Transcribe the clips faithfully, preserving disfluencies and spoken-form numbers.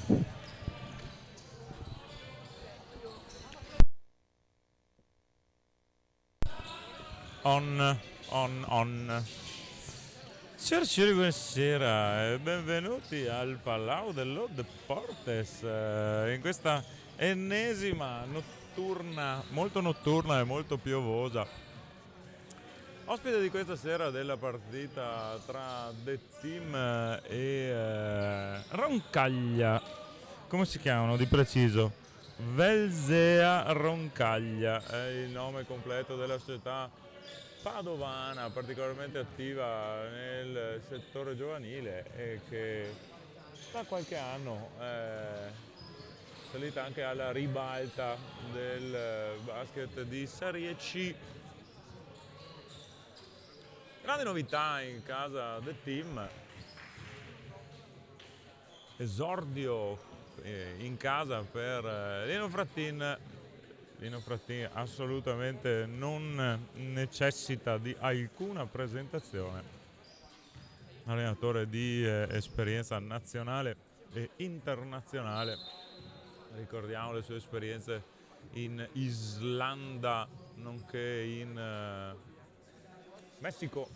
On, on, on. Signore e signori, buonasera e benvenuti al Palau dello Deportes eh, in questa ennesima notturna, molto notturna e molto piovosa. Ospite di questa sera della partita tra The Team e eh, Roncaglia. Come si chiamano di preciso? Velsea Roncaglia è il nome completo della società padovana, particolarmente attiva nel settore giovanile e che da qualche anno è salita anche alla ribalta del basket di Serie C. Grandi novità in casa del team, esordio in casa per Lino Frattin. Lino Frattin assolutamente non necessita di alcuna presentazione, allenatore di eh, esperienza nazionale e internazionale. Ricordiamo le sue esperienze in Islanda nonché in eh, Messico,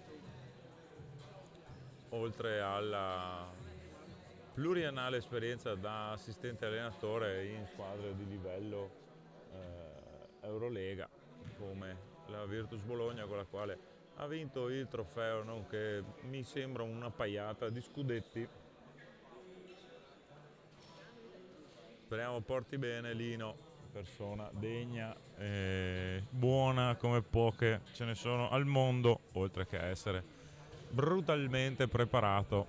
oltre alla pluriennale esperienza da assistente allenatore in squadre di livello eh, Eurolega come la Virtus Bologna, con la quale ha vinto il trofeo, nonché mi sembra una paiata di scudetti. Speriamo porti bene Lino, persona degna e buona come poche ce ne sono al mondo, oltre che essere brutalmente preparato.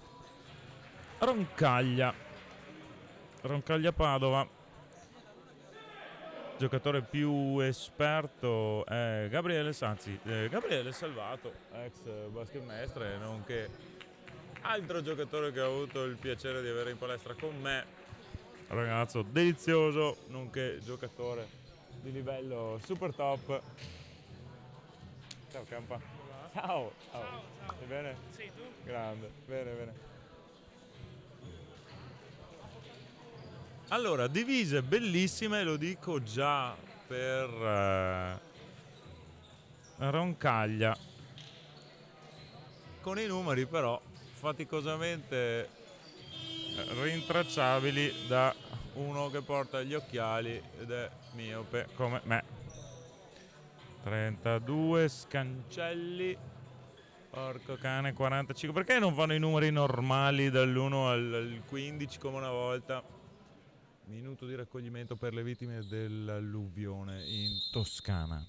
Roncaglia, Roncaglia Padova. Giocatore più esperto è Gabriele Sanzi, eh, Gabriele Salvato, ex basket mestre, nonché altro giocatore che ho avuto il piacere di avere in palestra con me, ragazzo delizioso, nonché giocatore di livello super top. Ciao Campa. Ciao. Ciao. Ciao. Stai bene? Sì, tu? Grande, bene, bene. Allora, divise bellissime, lo dico già per eh, Roncaglia, con i numeri però faticosamente rintracciabili da uno che porta gli occhiali ed è miope come me. trentadue Scancelli, porco cane, quarantacinque. Perché non fanno i numeri normali dall'uno al quindici come una volta? Minuto di raccoglimento per le vittime dell'alluvione in Toscana.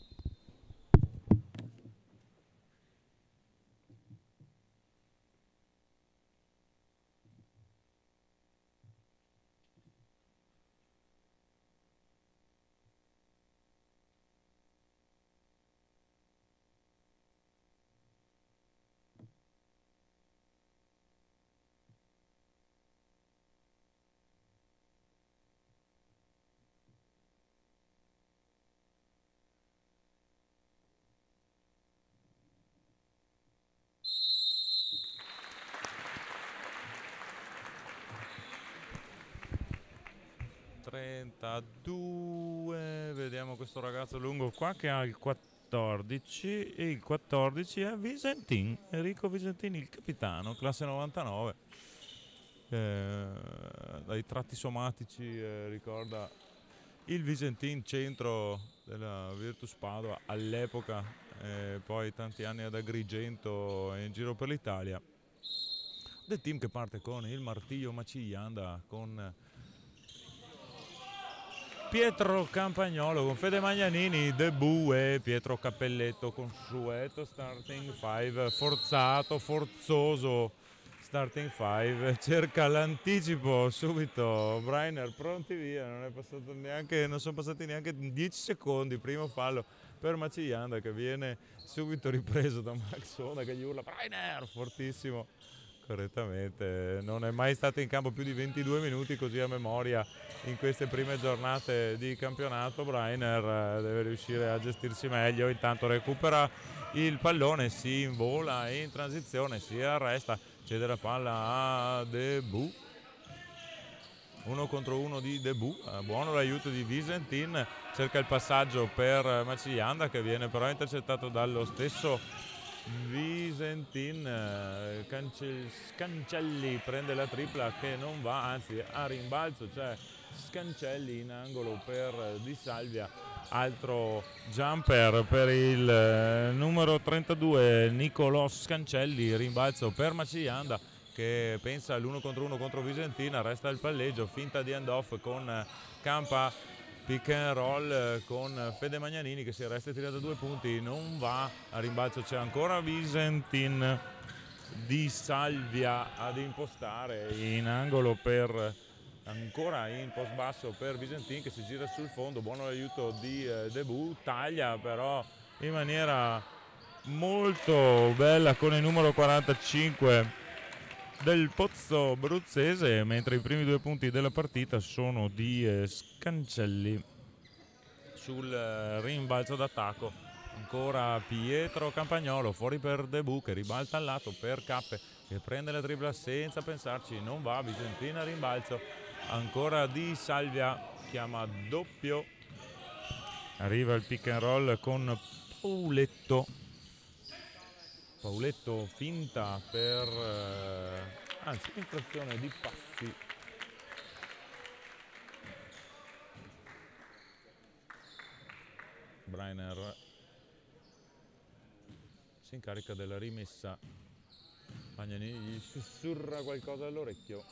trentadue, vediamo questo ragazzo lungo qua che ha il quattordici, e il quattordici è Visentin, Enrico Visentin, il capitano, classe novantanove, eh, dai tratti somatici eh, ricorda il Visentin, centro della Virtus Padova all'epoca, eh, poi tanti anni ad Agrigento e in giro per l'Italia. Del team che parte con il Martiglio Maciglianda, con Pietro Campagnolo, con Fede Magnanini, De Bue, Pietro Cappelletto, consueto starting five, forzato, forzoso starting five, cerca l'anticipo subito, Breiner pronti via, non è passato neanche, non sono passati neanche dieci secondi, primo fallo per Maciglianda che viene subito ripreso da Max Honda che gli urla Breiner, fortissimo. Correttamente, non è mai stato in campo più di ventidue minuti così a memoria in queste prime giornate di campionato. Breiner deve riuscire a gestirsi meglio, intanto recupera il pallone, si invola in transizione, si arresta, cede la palla a De Bu uno contro uno di Debù, eh, buono l'aiuto di Visentin, cerca il passaggio per Macianda che viene però intercettato dallo stesso Visentin, eh, Cance- Scancelli prende la tripla che non va, anzi a rimbalzo c'è Scancelli in angolo per Di Salvia, altro jumper per il eh, numero trentadue Nicolò Scancelli, rimbalzo per Macianda che pensa all'uno contro uno contro Visentina, resta il palleggio, finta di hand off con Campa, pick and roll con Fede Magnanini che si resta e tira da due punti, non va, a rimbalzo c'è ancora Visentin, Di Salvia ad impostare in angolo per ancora in post basso per Visentin che si gira sul fondo, buono l'aiuto di eh, Debù, taglia però in maniera molto bella con il numero quarantacinque del Pozzo Bruzzese, mentre i primi due punti della partita sono di eh, Scancelli sul eh, rimbalzo d'attacco. Ancora Pietro Campagnolo fuori per Debù che ribalta al lato per Cappe che prende la tripla senza pensarci, non va, Visentina rimbalzo, ancora Di Salvia chiama doppio, arriva il pick and roll con Pauletto. Pauletto finta per eh, anzi infrazione di passi, Breiner si incarica della rimessa, Magnanini gli sussurra qualcosa all'orecchio,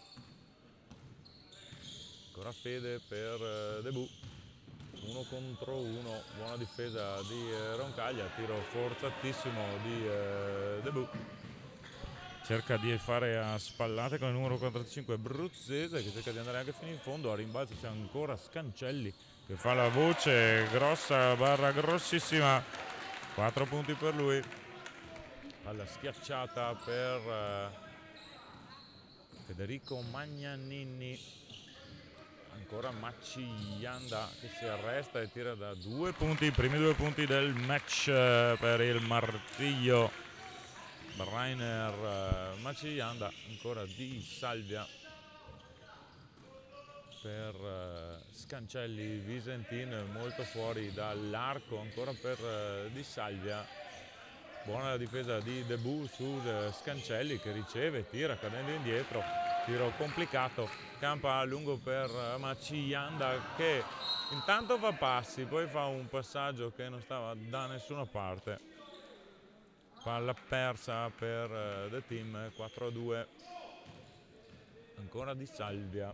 ancora Fede per eh, Debù, uno contro uno, buona difesa di eh, Roncaglia, tiro forzatissimo di eh, Debù, cerca di fare a spallate con il numero quarantacinque Bruzzese che cerca di andare anche fino in fondo, a rimbalzo c'è ancora Scancelli che fa la voce grossa barra grossissima, quattro punti per lui, palla schiacciata per eh, Federico Magnanini, ancora Macianda che si arresta e tira da due punti, i primi due punti del match eh, per il Martiglio. Breiner, uh, Macianda, ancora Di Salvia per uh, Scancelli, Visentin molto fuori dall'arco, ancora per uh, Di Salvia, buona la difesa di Debù su uh, Scancelli che riceve, tira cadendo indietro, tiro complicato, campa a lungo per uh, Macianda che intanto fa passi, poi fa un passaggio che non stava da nessuna parte. Palla persa per uh, The Team, quattro a due, ancora Di Salvia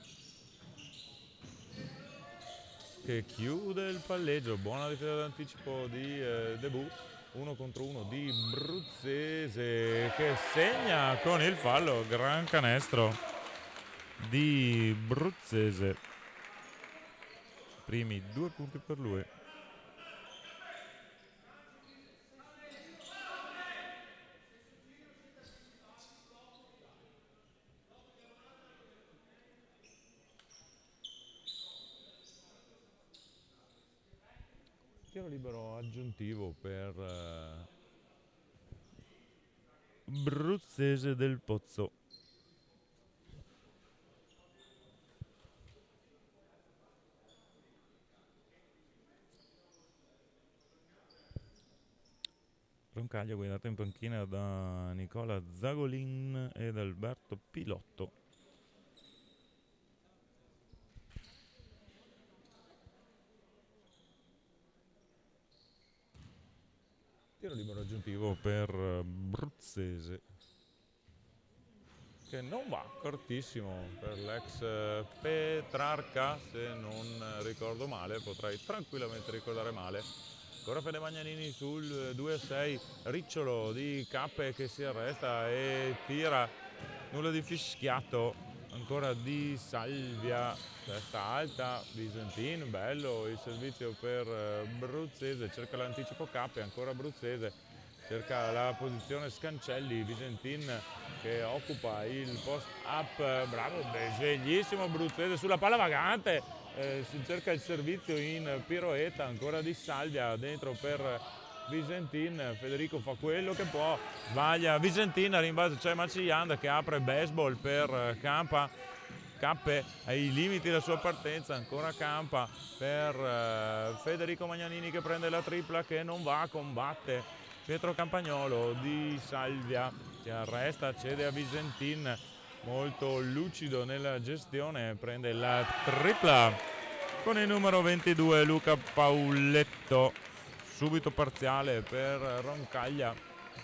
che chiude il palleggio, buona difesa d'anticipo di uh, Debù, uno contro uno di Bruzzese che segna con il fallo, gran canestro di Bruzzese, primi due punti per lui. Tiro libero aggiuntivo per uh, Bruzzese del Pozzo. Roncaglia guidato in panchina da Nicola Zagolin ed Alberto Pilotto. Tiro libero aggiuntivo per Bruzzese che non va, cortissimo per l'ex Petrarca, se non ricordo male, potrei tranquillamente ricordare male. Ancora Fede Magnanini sul due a sei, Ricciolo di Cappe che si arresta e tira, nulla di fischiato, ancora Di Salvia, testa alta, Visentin, bello il servizio per Bruzzese, cerca l'anticipo Cappe, ancora Bruzzese, cerca la posizione Scancelli, Visentin che occupa il post up, bravo, sveglissimo Bruzzese sulla palla vagante, eh, si cerca il servizio in piroetta, ancora Di Salvia dentro per Visentin, Federico fa quello che può, sbaglia Visentin, a rimbalzo c'è Macianda che apre baseball per Campa, Cappe ai limiti della sua partenza, ancora campa per eh, Federico Magnanini che prende la tripla, che non va, combatte Pietro Campagnolo. Di Salvia si arresta, cede a Visentin, molto lucido nella gestione, prende la tripla con il numero ventidue Luca Pauletto. Subito parziale per Roncaglia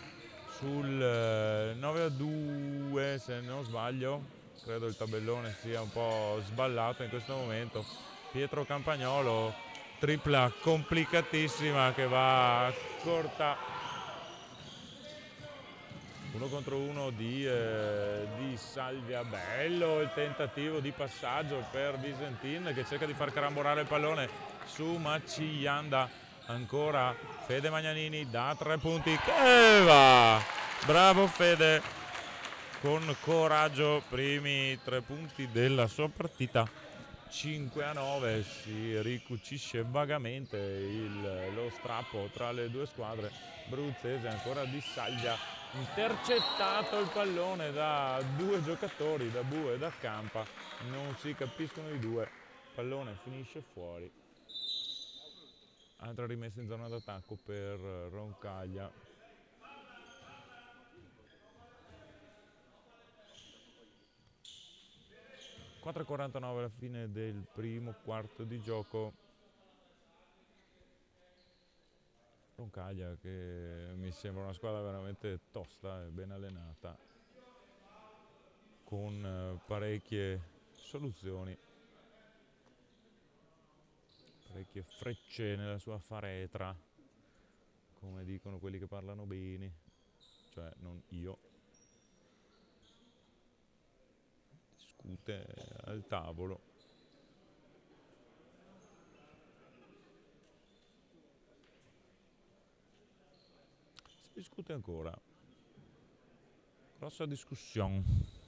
sul nove a due, se non sbaglio. Credo il tabellone sia un po' sballato in questo momento. Pietro Campagnolo, tripla complicatissima che va corta. Uno contro uno di, eh, di Salvia. Bello il tentativo di passaggio per Visentin che cerca di far carambolare il pallone su Macianda. Ancora Fede Magnanini da tre punti che va. Bravo Fede, con coraggio, primi tre punti della sua partita. Cinque a nove, si ricucisce vagamente il, lo strappo tra le due squadre. Bruzzese, ancora Di Salvia, intercettato il pallone da due giocatori, da Bue e da Campa, non si capiscono i due, il pallone finisce fuori. Altra rimessa in zona d'attacco per Roncaglia. quattro e quarantanove alla fine del primo quarto di gioco. Roncaglia che mi sembra una squadra veramente tosta e ben allenata, con parecchie soluzioni, parecchie frecce nella sua faretra, come dicono quelli che parlano bene, cioè non io. Discute al tavolo. Si discute ancora. Grossa discussione.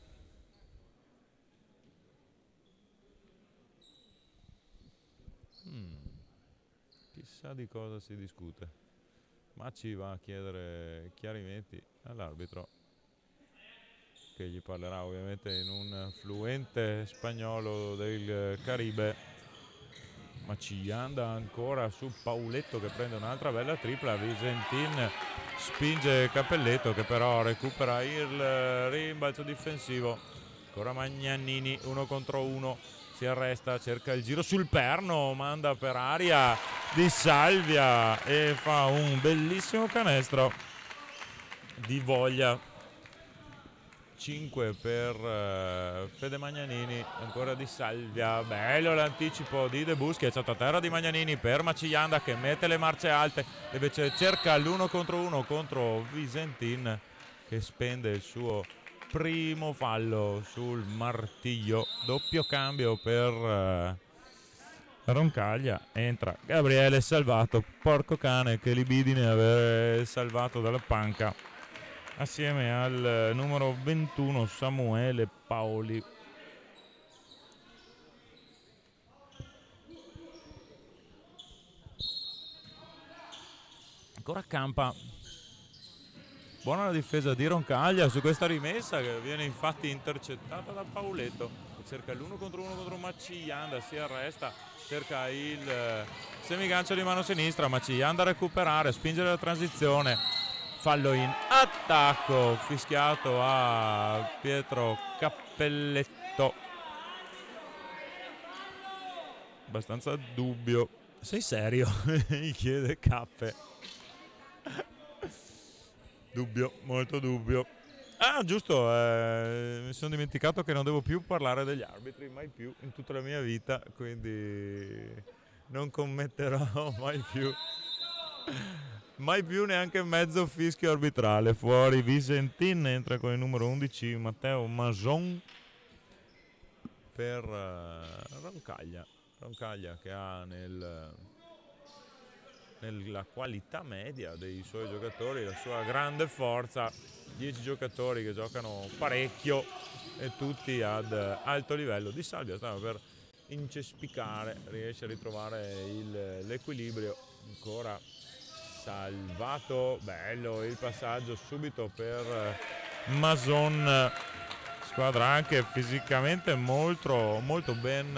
Hmm. Chissà di cosa si discute. Ma ci va a chiedere chiarimenti all'arbitro, che gli parlerà ovviamente in un fluente spagnolo del Caribe. Macianda ancora su Pauletto che prende un'altra bella tripla. Visentin spinge Cappelletto che però recupera il rimbalzo difensivo. Ancora Magnanini, uno contro uno, si arresta, cerca il giro sul perno, manda per aria Di Salvia e fa un bellissimo canestro di voglia. cinque per uh, Fede Magnanini, ancora Di Salvia, bello l'anticipo di De Buschi, è stato a terra di Magnanini per Macianda che mette le marce alte, invece cerca l'uno contro uno contro Visentin che spende il suo primo fallo sul martiglio. Doppio cambio per uh, Roncaglia, entra Gabriele Salvato, porco cane, che libidine aver salvato dalla panca, assieme al numero ventuno Samuele Paoli. Ancora Campa, buona la difesa di Roncaglia su questa rimessa che viene infatti intercettata da Pauletto, che cerca l'uno contro uno contro Macianda, si arresta, cerca il semigancio di mano sinistra, Macianda a recuperare, spingere la transizione. Fallo in attacco, fischiato a Pietro Cappelletto. Abbastanza dubbio. Sei serio? Gli chiede Cappe. Dubbio, molto dubbio. Ah, giusto, eh, mi sono dimenticato che non devo più parlare degli arbitri, mai più in tutta la mia vita, quindi non commetterò mai più. Mai più neanche mezzo fischio arbitrale. Fuori Visentin, entra con il numero undici Matteo Mason per uh, Roncaglia. Roncaglia che ha nel, nella qualità media dei suoi giocatori la sua grande forza. dieci giocatori che giocano parecchio e tutti ad alto livello. Di Salvia stava per incespicare, riesce a ritrovare l'equilibrio. Ancora Salvato, bello il passaggio subito per Mason squadra anche fisicamente molto, molto ben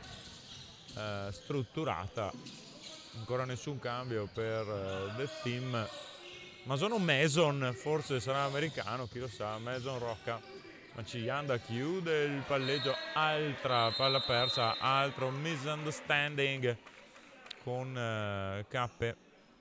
eh, strutturata. Ancora nessun cambio per eh, The Team. Ma sono Mason, forse sarà americano, chi lo sa. Mason Rocca. Macianda chiude il palleggio, altra palla persa, altro misunderstanding con eh, Cappe.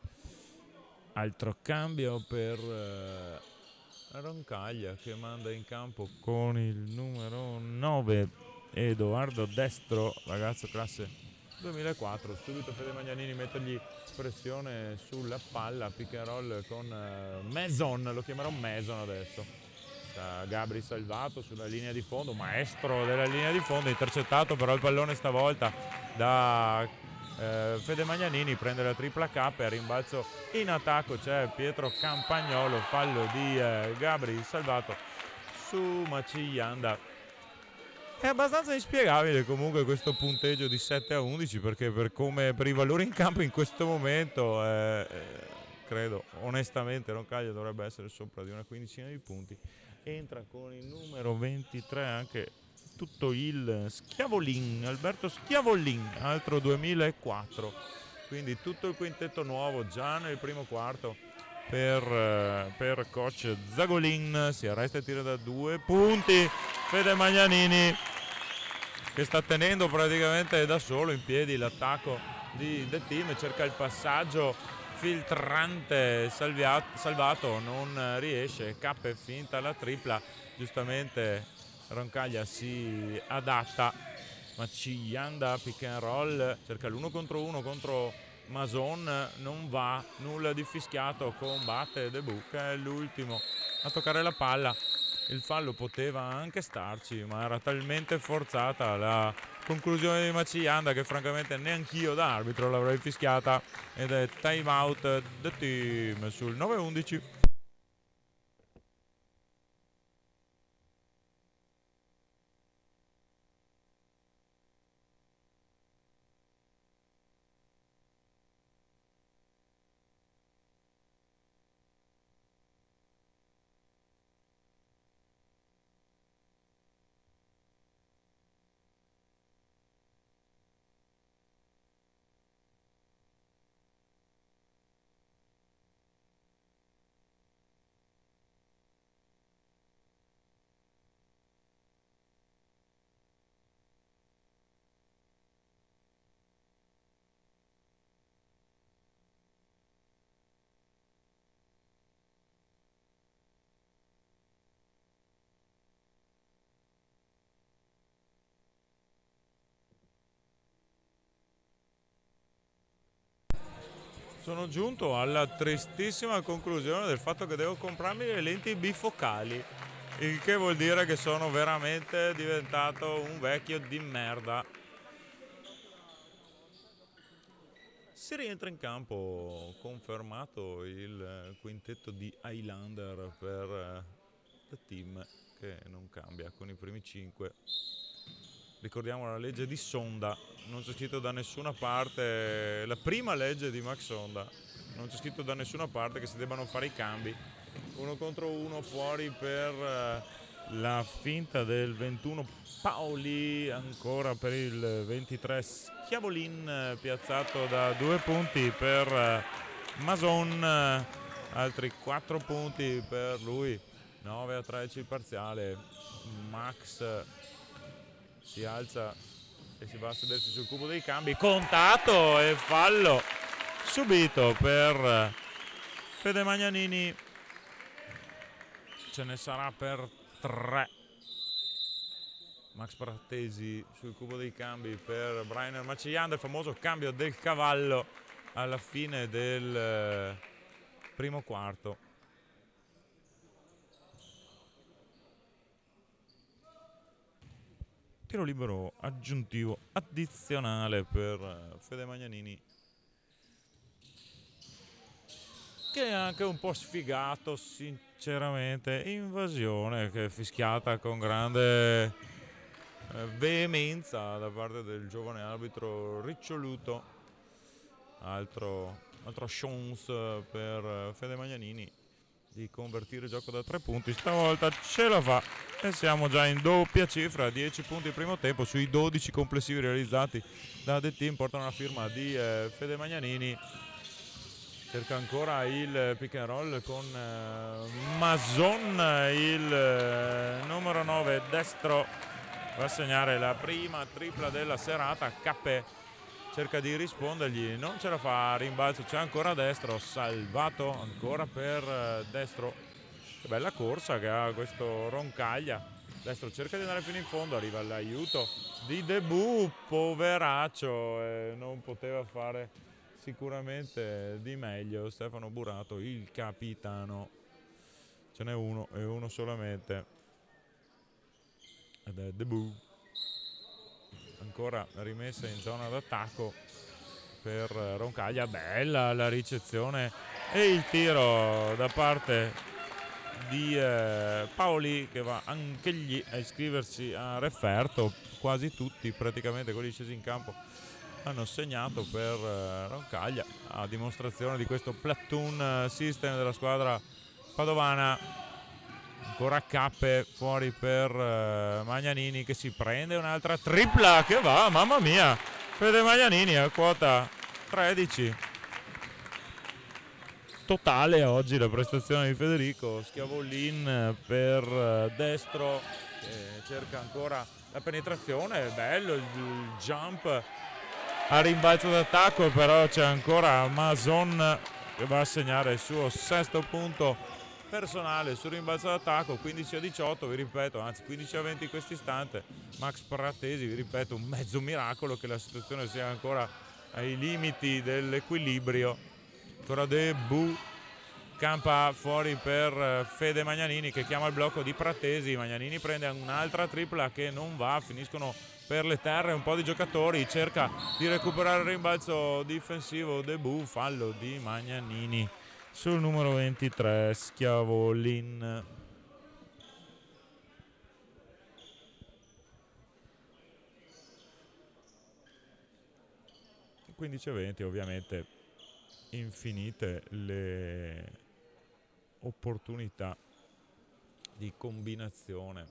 Altro cambio per eh, Roncaglia che manda in campo con il numero nove Edoardo Destro, ragazzo classe duemilaquattro. Subito Fede Magnanini mettergli pressione sulla palla, pick and roll con uh, Mason, lo chiamerò Mason adesso. Sta Gabri Salvato sulla linea di fondo, maestro della linea di fondo, intercettato però il pallone stavolta da eh, Fede Magnanini, prende la tripla K e a rimbalzo in attacco c'è Pietro Campagnolo, fallo di eh, Gabri Salvato su Macianda. È abbastanza inspiegabile comunque questo punteggio di sette a undici, perché per, come, per i valori in campo in questo momento eh, eh, credo onestamente Roncaglia dovrebbe essere sopra di una quindicina di punti. Entra con il numero ventitré anche tutto il Schiavolin, Alberto Schiavolin, altro duemilaquattro, quindi tutto il quintetto nuovo già nel primo quarto per, per coach Zagolin. Si arresta e tira da due punti Fede Magnanini, che sta tenendo praticamente da solo in piedi l'attacco di The Team, cerca il passaggio filtrante, Salviato, Salvato non riesce, K è finta la tripla, giustamente Roncaglia si adatta, Macianda pick and roll, cerca l'uno contro uno contro Mason, non va, nulla di fischiato, combatte De Bucca, è l'ultimo a toccare la palla. Il fallo poteva anche starci, ma era talmente forzata la conclusione di Macianda che francamente neanch'io da arbitro l'avrei fischiata, ed è time out The Team sul nove undici. Sono giunto alla tristissima conclusione del fatto che devo comprarmi le lenti bifocali, il che vuol dire che sono veramente diventato un vecchio di merda. Si rientra in campo, confermato il quintetto di Highlander per The Team, che non cambia con i primi cinque. Ricordiamo la legge di Sonda, non c'è scritto da nessuna parte, la prima legge di Max Sonda, non c'è scritto da nessuna parte che si debbano fare i cambi. Uno contro uno fuori per la finta del ventuno Paoli, ancora per il ventitré Schiavolin, piazzato da due punti per Mason, altri quattro punti per lui, nove a tredici il parziale. Max si alza e si va a sedersi sul cubo dei cambi, contatto e fallo subito per Fede Magnanini, ce ne sarà per tre. Max Prattesi sul cubo dei cambi per Brian Macianda, il famoso cambio del cavallo alla fine del primo quarto. Tiro libero aggiuntivo addizionale per Fede Magnanini, che è anche un po' sfigato sinceramente. Invasione che è fischiata con grande veemenza da parte del giovane arbitro Riccioluto. Altro, altro chance per Fede Magnanini, di convertire il gioco da tre punti, stavolta ce la fa e siamo già in doppia cifra, dieci punti il primo tempo sui dodici complessivi realizzati da The Team. Portano la firma di eh, Fede Magnanini, cerca ancora il pick and roll con eh, Mason, il eh, numero nove destro va a segnare la prima tripla della serata. Cappe cerca di rispondergli, non ce la fa, rimbalzo c'è ancora destro, salvato ancora per eh, destro. Che bella corsa che ha questo Roncaglia. Destro cerca di andare fino in fondo, arriva l'aiuto di Debut, poveraccio, eh, non poteva fare sicuramente di meglio Stefano Burato, il capitano. Ce n'è uno e uno solamente ed è Debut. Ancora rimessa in zona d'attacco per Roncaglia, bella la ricezione e il tiro da parte di eh, Paoli, che va anch'egli a iscriversi a referto. Quasi tutti praticamente quelli scesi in campo hanno segnato per eh, Roncaglia, a dimostrazione di questo platoon system della squadra padovana. Ancora Cappe fuori per uh, Magnanini, che si prende un'altra tripla che va, mamma mia, Fede Magnanini a quota tredici. Totale oggi la prestazione di Federico. Schiavolin per uh, destro, che cerca ancora la penetrazione, bello il, il jump a rimbalzo d'attacco, però c'è ancora Mason che va a segnare il suo sesto punto personale sul rimbalzo d'attacco. Quindici a diciotto, vi ripeto, anzi quindici a venti in questo istante. Max Pratesi, vi ripeto, un mezzo miracolo che la situazione sia ancora ai limiti dell'equilibrio. Ancora Debut, campa fuori per Fede Magnanini, che chiama il blocco di Pratesi. Magnanini prende un'altra tripla che non va, finiscono per le terre un po' di giocatori, cerca di recuperare il rimbalzo difensivo Debut, fallo di Magnanini sul numero ventitré, Schiavolin. quindici a venti, ovviamente infinite le opportunità di combinazione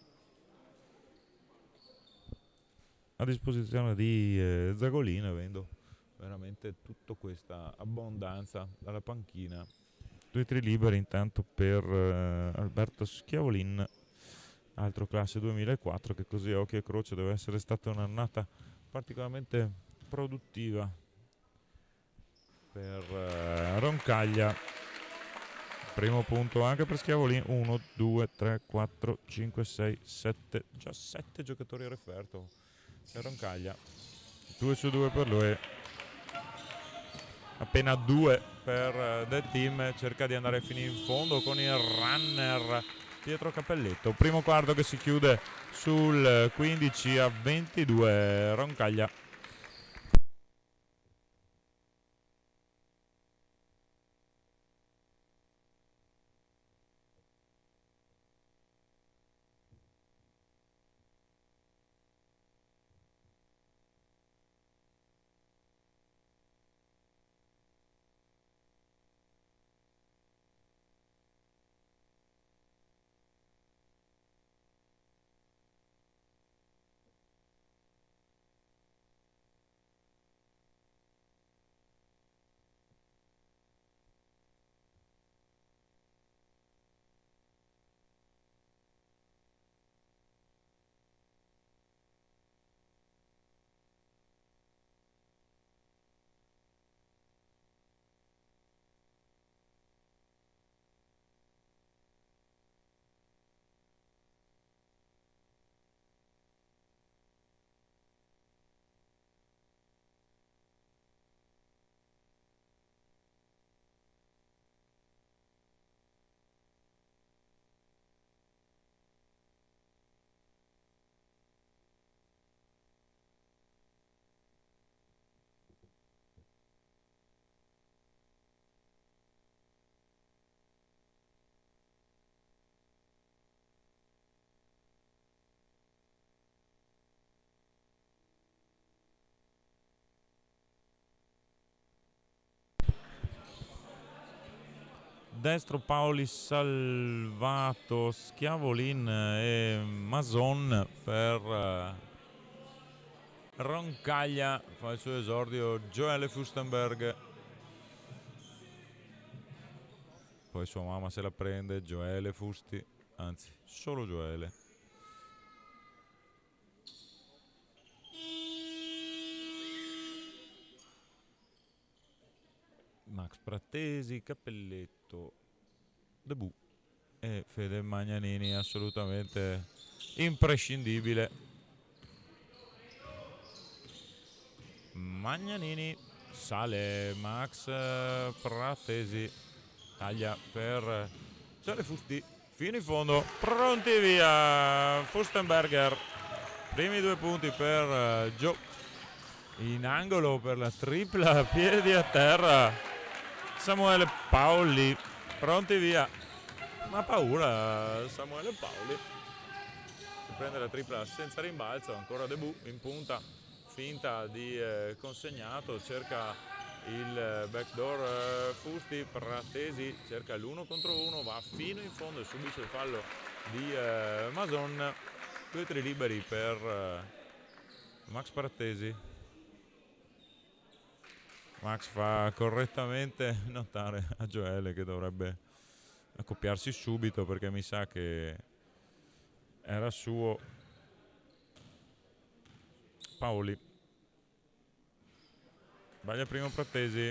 a disposizione di eh, Zagolin, avendo veramente tutta questa abbondanza dalla panchina. Due tiri liberi intanto per eh, Alberto Schiavolin, altro classe duemilaquattro, che così a occhio e croce deve essere stata un'annata particolarmente produttiva per eh, Roncaglia. Primo punto anche per Schiavolin, uno, due, tre, quattro, cinque, sei, sette, già sette giocatori a referto per Roncaglia, due su due per lui, appena due per The Team. Cerca di andare fino in fondo con il runner Pietro Cappelletto. Primo quarto che si chiude sul quindici a ventidue, Roncaglia. destro Paoli salvato, Schiavolin e Mason per uh, Roncaglia. Fa il suo esordio Joelle Fustenberg, poi sua mamma se la prende, Joelle Fusti, anzi solo Joelle. Max Pratesi, Cappelletto, Debut e Fede Magnanini, assolutamente imprescindibile. Magnanini sale, Max Pratesi taglia per Joelle Fusti fino in fondo, pronti via. Fustenberger, primi due punti per Joe, in angolo per la tripla, piedi a terra Samuele Paoli, pronti via. Ma paura Samuele Paoli, si prende la tripla senza rimbalzo, ancora Debut in punta, finta di eh, consegnato, cerca il backdoor eh, Fusti, Pratesi cerca l'uno contro uno, va fino in fondo e subisce il fallo di eh, Mason. Due tiri liberi per eh, Max Pratesi. Max fa correttamente notare a Joelle che dovrebbe accoppiarsi subito, perché mi sa che era suo. Paoli sbaglia primo Pratesi,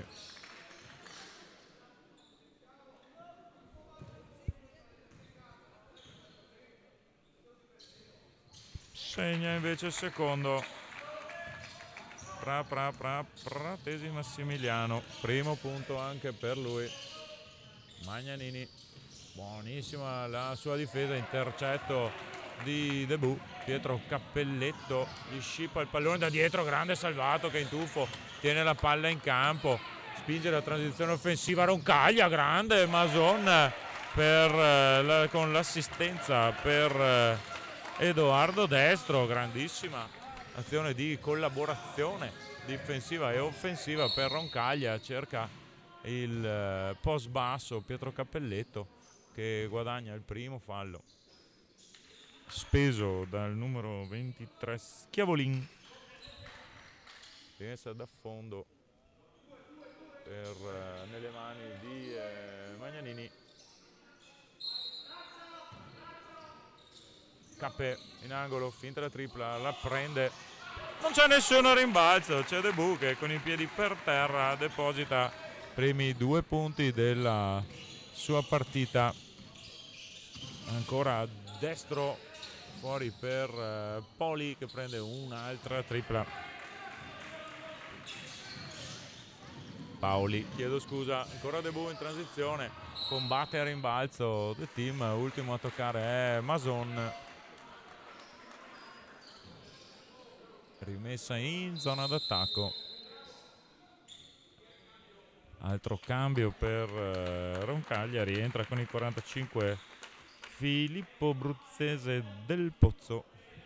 segna invece il secondo. Pra, pra, pra, Pratesi Massimiliano, primo punto anche per lui. Magnanini, buonissima la sua difesa, intercetto di Debut. Pietro Cappelletto gli scippa il pallone da dietro, grande Salvato che in tuffo tiene la palla in campo, spinge la transizione offensiva. Roncaglia, grande Mason per, la, con l'assistenza per eh, Edoardo Destro, grandissima azione di collaborazione difensiva e offensiva per Roncaglia. Cerca il eh, post basso Pietro Cappelletto, che guadagna il primo fallo speso dal numero ventitré Schiavolin. Rimessa da fondo per, eh, nelle mani di eh, Magnanini. Cappe in angolo, finta la tripla, la prende, non c'è nessuno rimbalzo, c'è Debut che con i piedi per terra deposita primi due punti della sua partita. Ancora Destro fuori per uh, Poli che prende un'altra tripla. Paoli, chiedo scusa, ancora Debut in transizione, combatte a rimbalzo The Team, ultimo a toccare è Mason. Rimessa in zona d'attacco, altro cambio per uh, Roncaglia, rientra con il quarantacinque Filippo Bruzzese del Pozzo.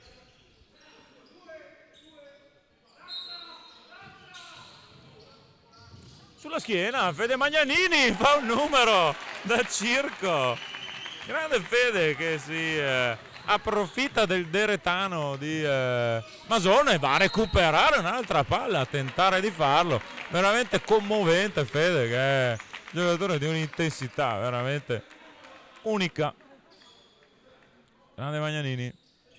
Sulla schiena Fede Magnanini fa un numero da circo, grande Fede che si eh, approfitta del deretano di eh, Mason e va a recuperare un'altra palla, a tentare di farlo. Veramente commovente Fede, che è un giocatore di un'intensità veramente unica. Grande Magnanini.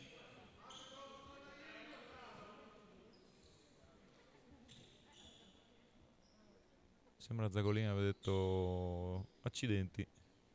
Sembra Zagolini aveva detto accidenti.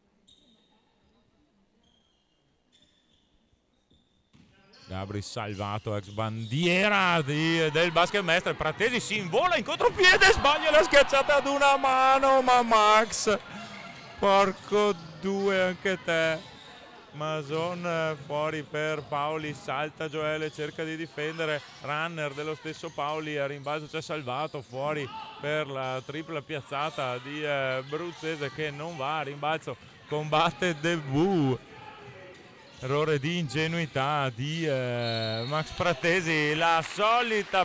Gabri Salvato, ex bandiera di, del basket mestre. Pratesi si invola in contropiede, sbaglia la schiacciata ad una mano, ma Max, porco due anche te. Mason fuori per Paoli, salta Joelle, cerca di difendere, runner dello stesso Paoli, a rimbalzo c'è Salvato, fuori per la tripla piazzata di eh, Bruzzese che non va a rimbalzo, combatte Debut. Errore di ingenuità di eh, Max Pratesi, la solita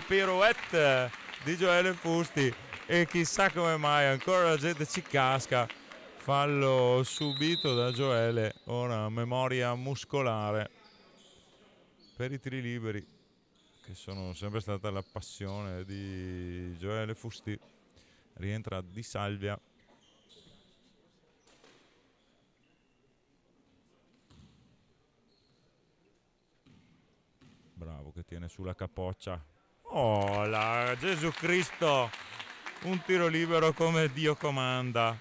pirouette di Joelle Fusti e chissà come mai ancora la gente ci casca. fallo subito da Gioele, ora memoria muscolare per i tiri liberi, che sono sempre stata la passione di Gioele Fusti. Rientra Di Salvia. Bravo, che tiene sulla capoccia. Oh, la Gesù Cristo! Un tiro libero come Dio comanda.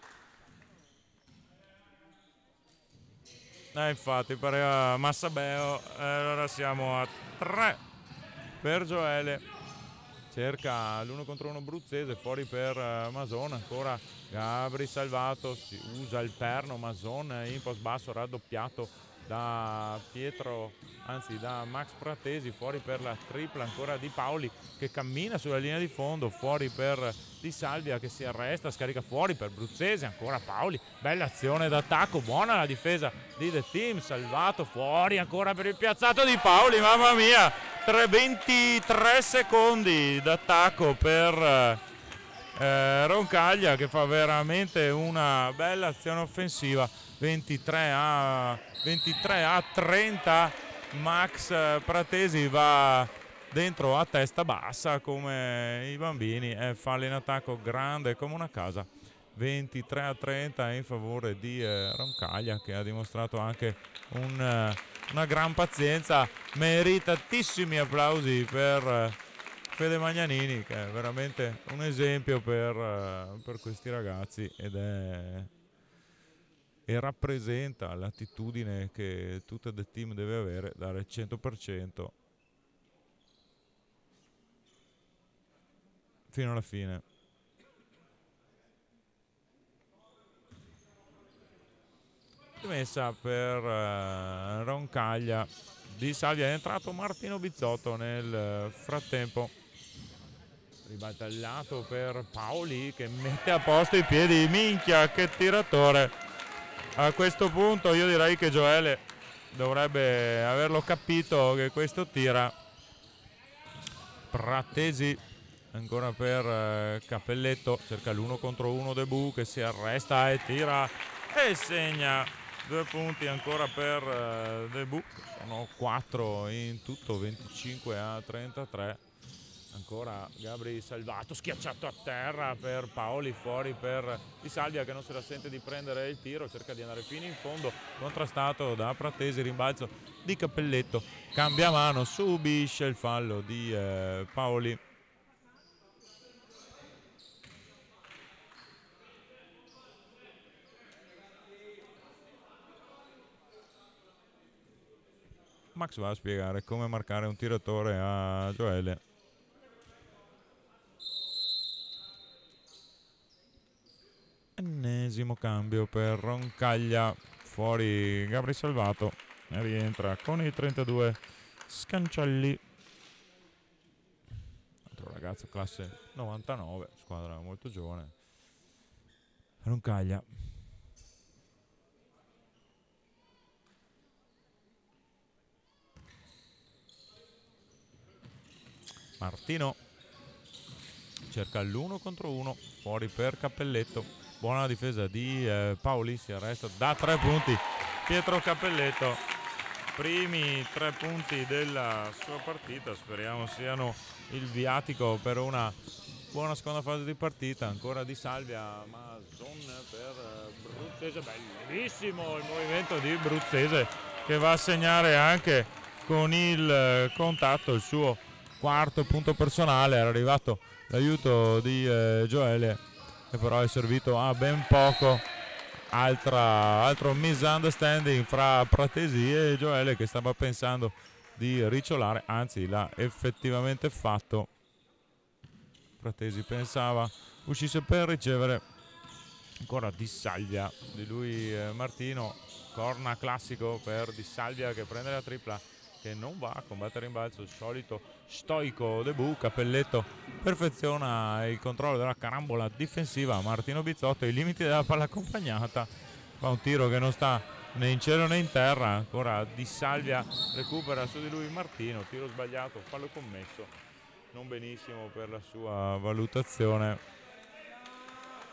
Eh, infatti, pareva Massabeo. Eh, allora siamo a tre per Gioele. Cerca l'uno contro uno Bruzzese, fuori per uh, Mason, ancora Gabri salvato, si usa il perno, Mason in post basso raddoppiato da Pietro, anzi da Max Pratesi, fuori per la tripla ancora di Paoli che cammina sulla linea di fondo, fuori per Di Salvia che si arresta, scarica fuori per Bruzzese, ancora Paoli, bella azione d'attacco, buona la difesa di The Team, salvato fuori ancora per il piazzato di Paoli, mamma mia! ventitré secondi d'attacco per eh, Roncaglia, che fa veramente una bella azione offensiva. ventitré a trenta. Max Pratesi va dentro a testa bassa come i bambini e fallo in attacco grande come una casa. ventitré a trenta in favore di eh, Roncaglia, che ha dimostrato anche un eh, una gran pazienza. Meritatissimi applausi per uh, Fede Magnanini, che è veramente un esempio per, uh, per questi ragazzi ed è e rappresenta l'attitudine che tutto il team deve avere, dare il cento per cento fino alla fine. Messa per uh, Roncaglia. Di Salvia è entrato Martino Bizzotto nel frattempo, ribalta il lato per Paoli che mette a posto i piedi, minchia che tiratore. A questo punto io direi che Gioele dovrebbe averlo capito che questo tira. Pratesi ancora per uh, Cappelletto, cerca l'uno contro uno Debu che si arresta e tira e segna. Due punti ancora per uh, Debu, sono quattro in tutto, venticinque a trentatré. Ancora Gabri salvato, schiacciato a terra per Paoli, fuori per Di Salvia che non se la sente di prendere il tiro, cerca di andare fino in fondo, contrastato da Pratesi, rimbalzo di Cappelletto, cambia mano, subisce il fallo di eh, Paoli. Max va a spiegare come marcare un tiratore a Gioele. Ennesimo cambio per Roncaglia, fuori Gabri salvato e rientra con i trentadue Scancelli, altro ragazzo classe novantanove, squadra molto giovane. Roncaglia. Martino cerca l'uno contro uno, fuori per Cappelletto, buona la difesa di eh, Paoli, si arresta da tre punti Pietro Cappelletto, primi tre punti della sua partita, speriamo siano il viatico per una buona seconda fase di partita. Ancora Di Salvia, Mason per Bruzzese, bellissimo il movimento di Bruzzese che va a segnare anche con il contatto il suo quarto punto personale. Era arrivato l'aiuto di eh, Gioele che però è servito a ben poco. Altra, altro misunderstanding fra Pratesi e Gioele, che stava pensando di ricciolare, anzi l'ha effettivamente fatto. Pratesi pensava uscisse per ricevere. Ancora Di Salvia, di lui eh, Martino, corna classico per Di Salvia che prende la tripla, che non va a combattere in balzo, il solito stoico Debu. Cappelletto perfeziona il controllo della carambola difensiva, Martino Bizzotto ai limiti della palla accompagnata, fa un tiro che non sta né in cielo né in terra. Ancora Di Salvia recupera su di lui Martino, tiro sbagliato, fallo commesso, non benissimo per la sua valutazione.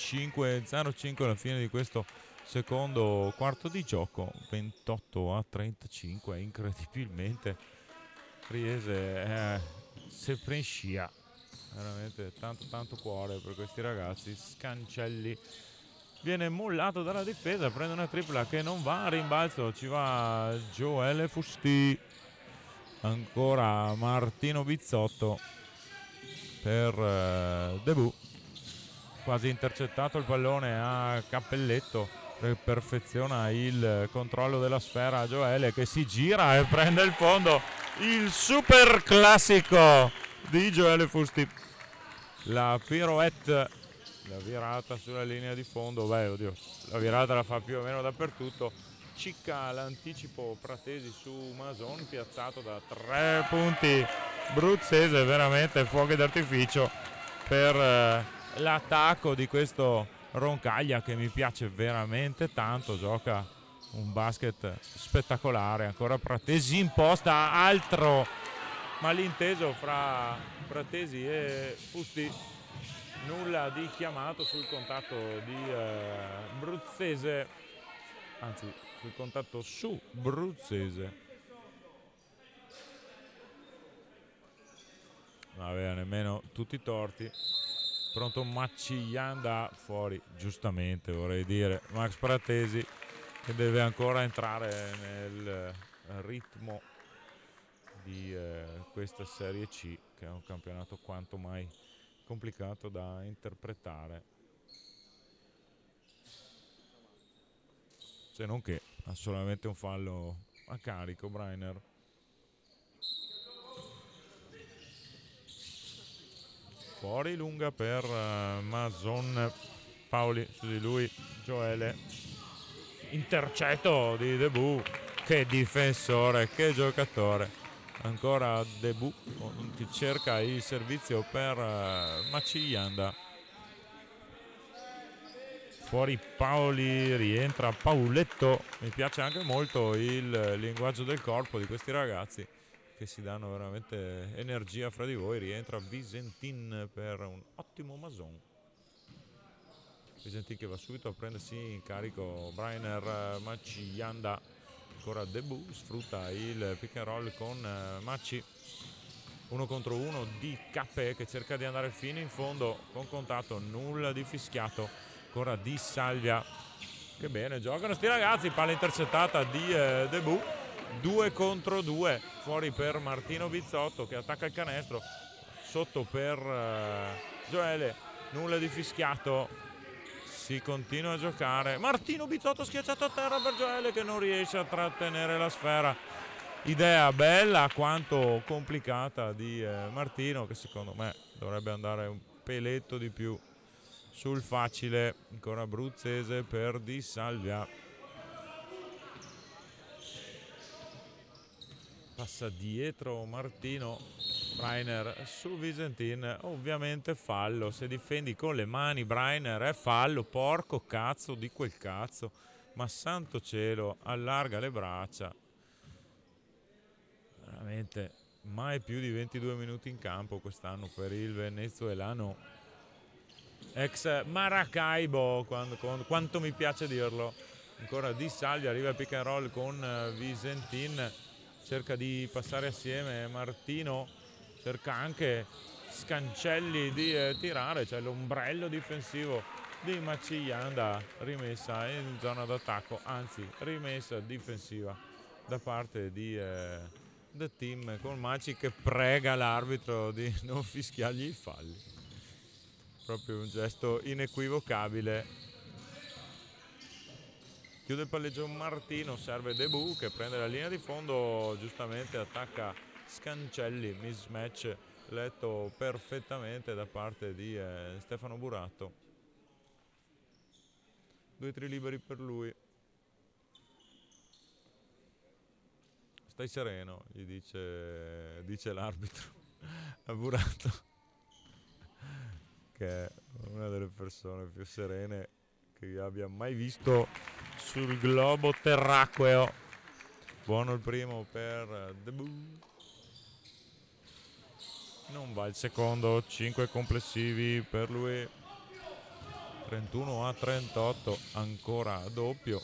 cinque zero cinque alla fine di questo secondo quarto di gioco, ventotto a trentacinque, incredibilmente Friese è sempre in scia, veramente tanto tanto cuore per questi ragazzi. Scancelli viene mollato dalla difesa, prende una tripla che non va a rimbalzo, ci va Gioele Fusti, ancora Martino Bizzotto per eh, Debut, quasi intercettato il pallone a Cappelletto, che perfeziona il controllo della sfera a Gioele, che si gira e prende il fondo, il super classico di Gioele Fusti, la pirouette, la virata sulla linea di fondo. Beh, oddio, la virata la fa più o meno dappertutto. Cicca l'anticipo Pratesi su Mason, piazzato da tre punti Bruzzese, veramente fuochi d'artificio per eh, l'attacco di questo Roncaglia, che mi piace veramente tanto, gioca un basket spettacolare. Ancora Pratesi in posta, altro malinteso fra Pratesi e Fusti, nulla di chiamato sul contatto di eh, Bruzzese, anzi sul contatto su Bruzzese. Non aveva nemmeno tutti i torti. Pronto Macciglianda fuori, giustamente vorrei dire, Max Pratesi, che deve ancora entrare nel ritmo di eh, questa Serie C, che è un campionato quanto mai complicato da interpretare, se non che ha solamente un fallo a carico Breiner. Fuori lunga per uh, Mason Paoli, su di lui Gioele, intercetto di Debut, che difensore, che giocatore. Ancora Debut che cerca il servizio per uh, Macciglianda. Fuori Paoli, rientra Pauletto. Mi piace anche molto il linguaggio del corpo di questi ragazzi, che si danno veramente energia fra di voi. Rientra Visentin per un ottimo Mason. Visentin che va subito a prendersi in carico Breiner. Macciglianda, ancora Debut, sfrutta il pick and roll con Macci, uno contro uno di Cappe, che cerca di andare fino in fondo con contatto, nulla di fischiato. Ancora Di Salvia, che bene giocano sti ragazzi, palla intercettata di eh, Debut, due contro due, fuori per Martino Bizzotto, che attacca il canestro, sotto per eh, Gioele, nulla di fischiato, si continua a giocare. Martino Bizzotto schiacciato a terra per Gioele, che non riesce a trattenere la sfera. Idea bella quanto complicata di eh, Martino, che secondo me dovrebbe andare un peletto di più sul facile. Ancora Bruzzese per Di Salvia, passa dietro Martino, Breiner su Visentin, ovviamente fallo. Se difendi con le mani Breiner è fallo, porco cazzo di quel cazzo, ma santo cielo, allarga le braccia. Veramente mai più di ventidue minuti in campo quest'anno per il venezuelano ex Maracaibo, quando, quando, quanto mi piace dirlo. Ancora Di Salvia, arriva il pick and roll con Visentin, cerca di passare assieme Martino, cerca anche Scancelli di eh, tirare, c'è cioè l'ombrello difensivo di Macciglianda, rimessa in zona d'attacco, anzi rimessa difensiva da parte di eh, The Team, con Macci che prega l'arbitro di non fischiargli i falli. Proprio un gesto inequivocabile. Chiude il palleggio Martino, serve Debut, che prende la linea di fondo, giustamente attacca Scancelli, mismatch letto perfettamente da parte di eh, Stefano Buratto. Due tiri liberi per lui. Stai sereno, gli dice, dice l'arbitro a Buratto, che è una delle persone più serene che io abbia mai visto sul globo terracqueo. Buono il primo per Debut, non va il secondo, cinque complessivi per lui. trentuno a trentotto, ancora doppio,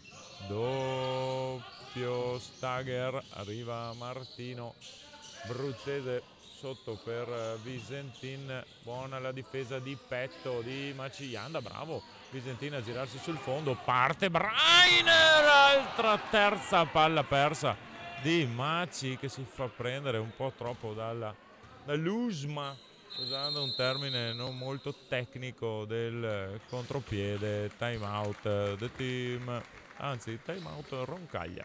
doppio stagger, arriva Martino, Bruzzese sotto per Visentin, buona la difesa di petto di Macianda, bravo Visentin a girarsi sul fondo, parte Brainer, altra terza palla persa di Maci che si fa prendere un po' troppo dalla, dall'usma, usando un termine non molto tecnico, del contropiede. Time out del team, anzi time out Roncaglia.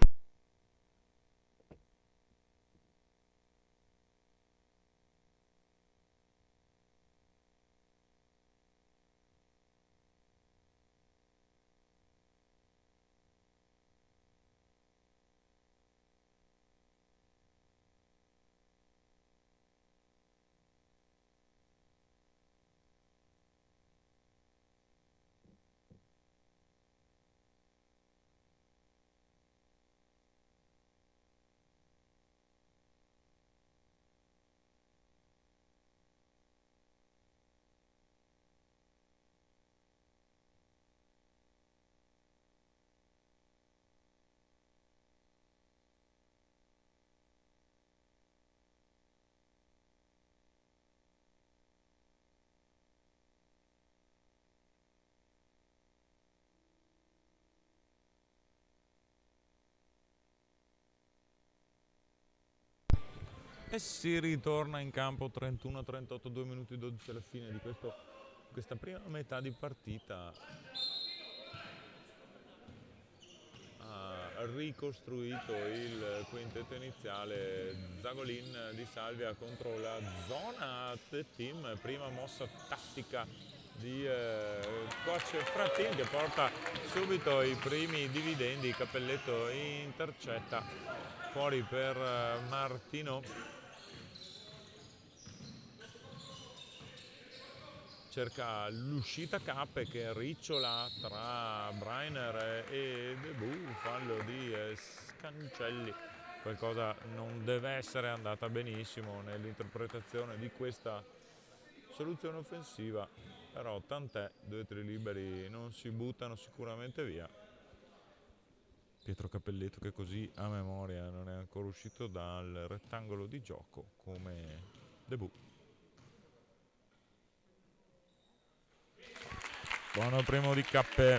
E si ritorna in campo trentuno a trentotto, due minuti dodici alla fine di questo, questa prima metà di partita. Ha ricostruito il quintetto iniziale Zagolin di Salvia contro la zona team, prima mossa tattica di eh, coach Frattin che porta subito i primi dividendi, Cappelletto intercetta, fuori per eh, Martino. Cerca l'uscita Cappe che ricciola tra Brainer e Debu, fallo di Scancelli. Qualcosa non deve essere andata benissimo nell'interpretazione di questa soluzione offensiva, però tant'è, due tiri liberi non si buttano sicuramente via. Pietro Cappelletto che così a memoria non è ancora uscito dal rettangolo di gioco come Debu. Buono primo di Cappe.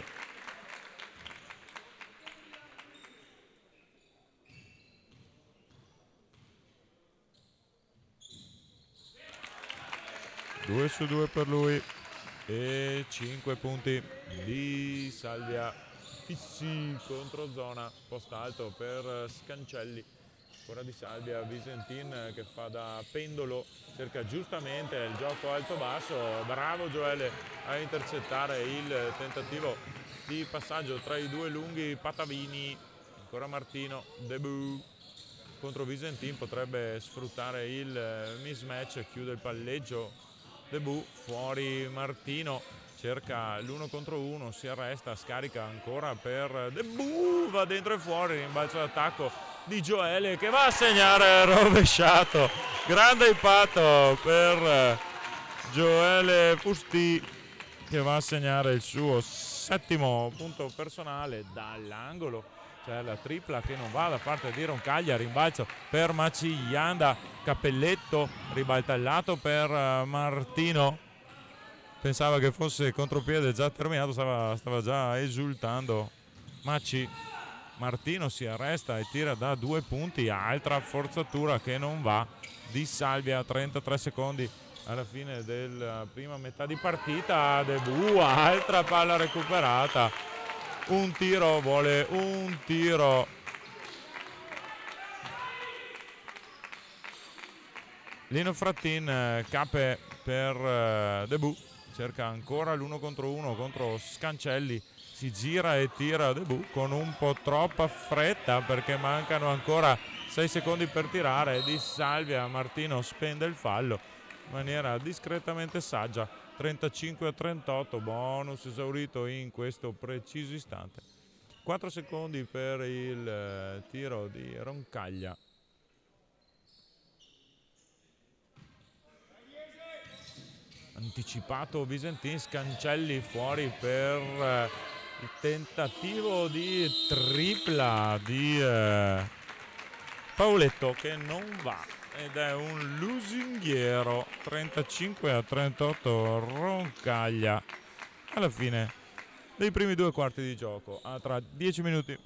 due su due per lui e cinque punti di Salvia. Fissi contro zona, post alto per Scancelli. Ancora di Salvia, Visentin che fa da pendolo, cerca giustamente il gioco alto-basso, bravo Gioele a intercettare il tentativo di passaggio tra i due lunghi Patavini. Ancora Martino, Debu contro Visentin, potrebbe sfruttare il mismatch, chiude il palleggio Debu, fuori Martino, cerca l'uno contro uno, si arresta, scarica ancora per Debu, va dentro e fuori, rimbalzo d'attacco di Gioele che va a segnare rovesciato, grande impatto per Gioele Fusti che va a segnare il suo settimo punto personale dall'angolo. C'è la tripla che non va da parte di Roncaglia, rimbalzo per Macianda, Cappelletto ribaltallato per Martino, pensava che fosse contropiede già terminato, stava, stava già esultando Maci. Martino si arresta e tira da due punti, altra forzatura che non va di Salvia, trentatré secondi alla fine della prima metà di partita. Debu, altra palla recuperata, un tiro, vuole un tiro Lino Frattin. Cappe per Debu, cerca ancora l'uno contro uno contro Scancelli, si gira e tira Debu con un po' troppa fretta perché mancano ancora sei secondi per tirare. Di Salvia, Martino spende il fallo in maniera discretamente saggia, trentacinque a trentotto, bonus esaurito in questo preciso istante. quattro secondi per il eh, tiro di Roncaglia. anticipato Visentin, Scancelli fuori per eh, il tentativo di tripla di eh, Pauletto che non va ed è un lusinghiero. Trentacinque a trentotto Roncaglia alla fine dei primi due quarti di gioco, a tra dieci minuti.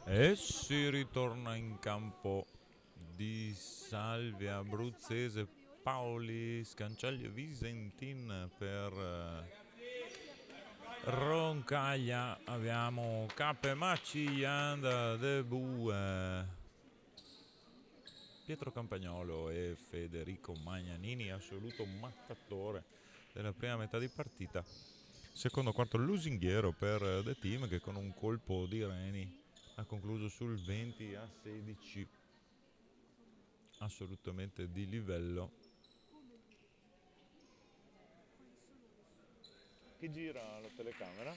E si ritorna in campo di Salvia, Abruzzese, Paoli, Scancelli e Visentin per eh, Roncaglia. Abbiamo Cappe, Macci, Yanda, Debu, eh, Pietro Campagnolo e Federico Magnanini, assoluto mattatore della prima metà di partita. Secondo quarto lusinghiero per The Team, che con un colpo di Reni ha concluso sul venti a sedici, assolutamente di livello. Chi gira la telecamera?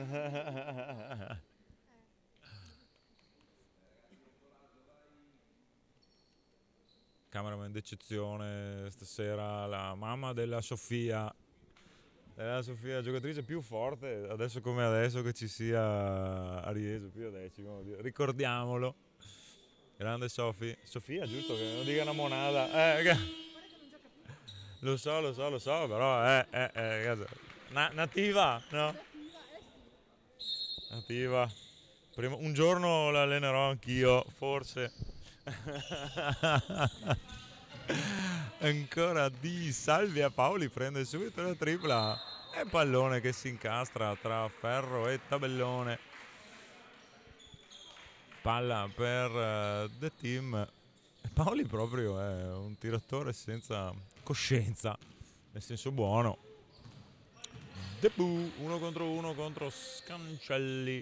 Cameraman d'eccezione stasera, la mamma della Sofia. Della Sofia, giocatrice più forte, adesso come adesso che ci sia Ariese più a decimo, ricordiamolo. Grande Sofia. Sofia, giusto? Che non dica una monada. Eh, lo so, lo so, lo so, però eh, eh, eh, Na- nativa, no? Nativa. Prima, un giorno l'allenerò anch'io, forse. Ancora di Salvia, Paoli prende subito la tripla. È pallone che si incastra tra ferro e tabellone. Palla per uh, The Team. Paoli proprio è un tiratore senza coscienza, nel senso buono. Debu, uno contro uno contro Scancelli.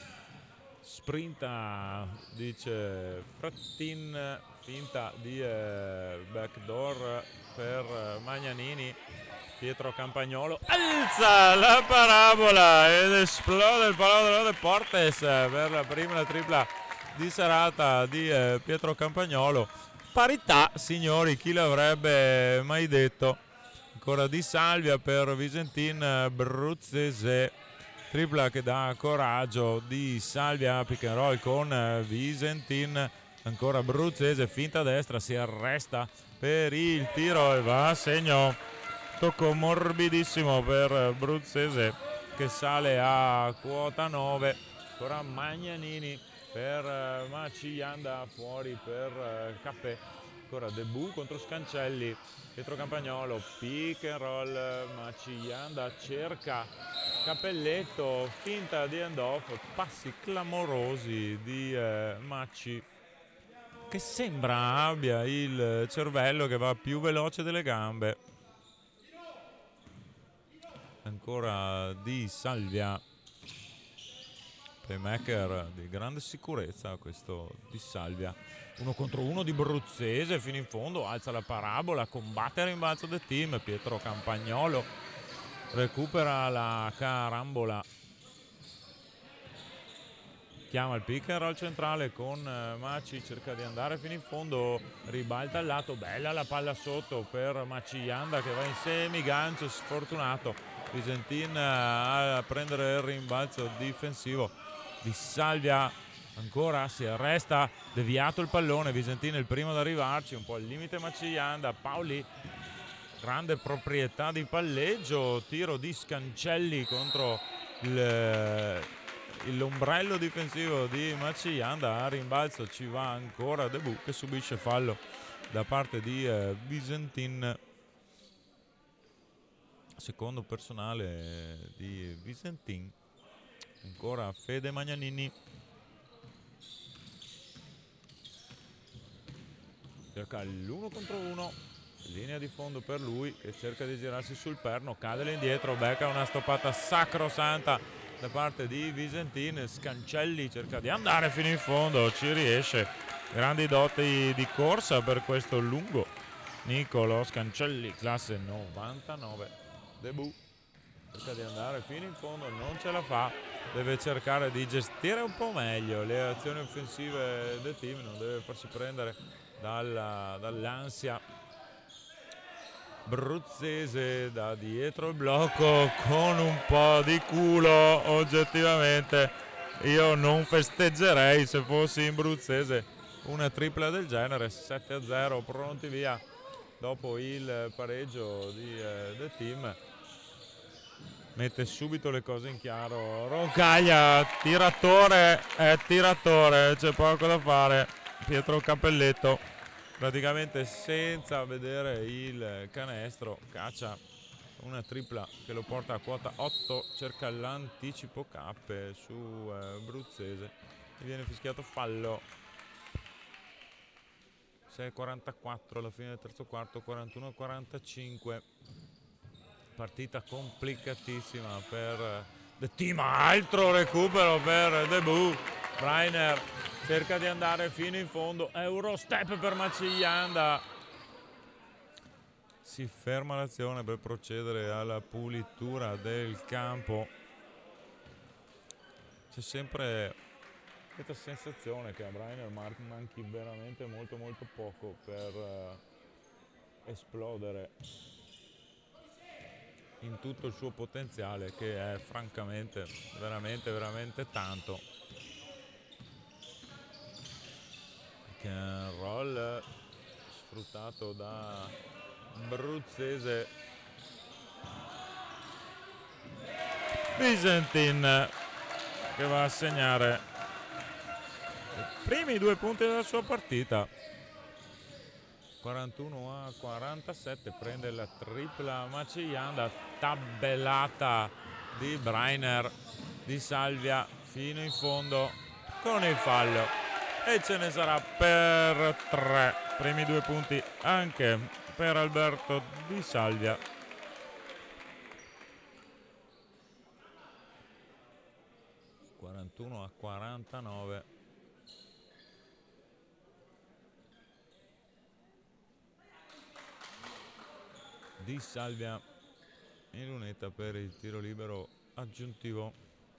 Sprinta, dice Frattin, finta di eh, backdoor per eh, Magnanini. Pietro Campagnolo alza la parabola ed esplode il pallone de Portes per la prima la tripla di serata di eh, Pietro Campagnolo. Parità, signori, chi l'avrebbe mai detto? Ancora di Salvia per Visentin, Bruzzese, tripla che dà coraggio di Salvia, pick and roll con Visentin, ancora Bruzzese, finta a destra, si arresta per il tiro e va a segno. Tocco morbidissimo per Bruzzese che sale a quota nove. Ancora Magnanini per Maci, Yanda fuori per Cappè. Ancora Debu contro Scancelli. Pietro Campagnolo, pick and roll, Maci, Yanda cerca Cappelletto, finta di end off, passi clamorosi di eh, Maci, che sembra abbia il cervello che va più veloce delle gambe. Ancora di Salvia, playmaker di grande sicurezza questo di Salvia. Uno contro uno di Bruzzese fino in fondo, alza la parabola, combatte il rimbalzo del team. Pietro Campagnolo recupera la carambola, chiama il pick and roll centrale con Maci, cerca di andare fino in fondo, ribalta al lato, bella la palla sotto per Maci, Yanda che va in semi gancio, sfortunato Visentin a prendere il rimbalzo difensivo di Salvia. Ancora si arresta, deviato il pallone, Visentin è il primo ad arrivarci, un po' al limite Maci, Yanda, Paoli, grande proprietà di palleggio, tiro di Scancelli contro il, l'ombrello difensivo di Maci, Yanda, a rimbalzo ci va ancora Debu che subisce fallo da parte di eh, Visentin. Secondo personale di Visentin. Ancora Fede Magnanini, cerca l'uno contro uno, linea di fondo per lui che cerca di girarsi sul perno, cade all'indietro, becca una stoppata sacrosanta da parte di Visentin. Scancelli cerca di andare fino in fondo, ci riesce, grandi doti di corsa per questo lungo Nicolo Scancelli, classe novantanove. Debu cerca di andare fino in fondo, non ce la fa, deve cercare di gestire un po' meglio le azioni offensive del team, non deve farsi prendere dalla, dall'ansia bruzzese da dietro il blocco con un po' di culo. Oggettivamente io non festeggerei se fossi in bruzzese una tripla del genere. Sette a zero, pronti via dopo il pareggio di, eh, del team. mette subito le cose in chiaro. Roncaglia, tiratore, è tiratore, c'è poco da fare. Pietro Cappelletto, praticamente senza vedere il canestro, caccia una tripla che lo porta a quota otto, cerca l'anticipo K su eh, Bruzzese. E viene fischiato fallo. sei e quarantaquattro alla fine del terzo quarto, quarantuno a quarantacinque. Partita complicatissima per The Team, altro recupero per Debut. Breiner cerca di andare fino in fondo, Eurostep per Maciglianda. Si ferma l'azione per procedere alla pulitura del campo. C'è sempre questa sensazione che a Breiner manchi veramente molto molto poco per uh, esplodere in tutto il suo potenziale, che è francamente veramente veramente tanto. Pick and roll sfruttato da Bruzzese. Visentin che va a segnare i primi due punti della sua partita. quarantuno a quarantasette, prende la tripla Maciglianda, tabellata di Breiner, di Salvia fino in fondo con il fallo, e ce ne sarà per tre. Primi due punti anche per Alberto Di Salvia. quarantuno a quarantanove. Di Salvia in lunetta per il tiro libero aggiuntivo,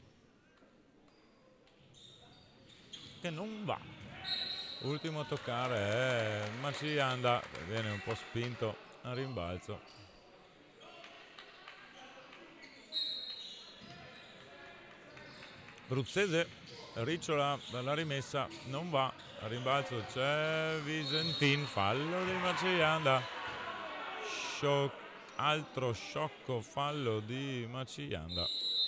che non va. Ultimo a toccare è Maciglianda, che viene un po' spinto a rimbalzo. Bruzzese ricciola dalla rimessa, non va. A rimbalzo c'è Visentin, fallo di Maciglianda. Shock, altro sciocco fallo di Maciglianda.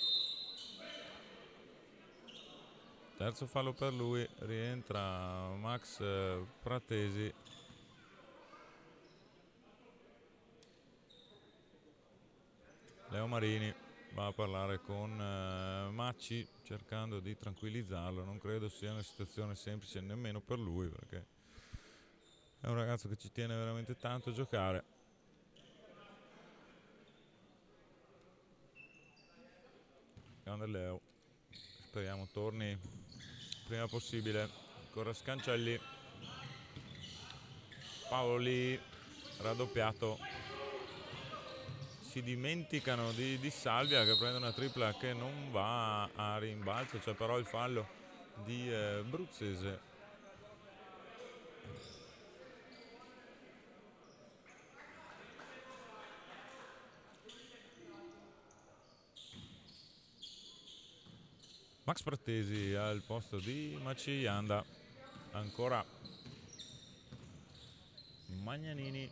Terzo fallo per lui, rientra Max Pratesi. Leo Marini va a parlare con uh, Macci, cercando di tranquillizzarlo. Non credo sia una situazione semplice nemmeno per lui, perché è un ragazzo che ci tiene veramente tanto a giocare. Grande Leo, speriamo torni prima possibile. Ancora Scancelli, Paoli raddoppiato. Si dimenticano di, di Salvia, che prende una tripla che non va a rimbalzo. C'è però il fallo di eh, Bruzzese. Max Pratesi al posto di Maciglianda. Ancora Magnanini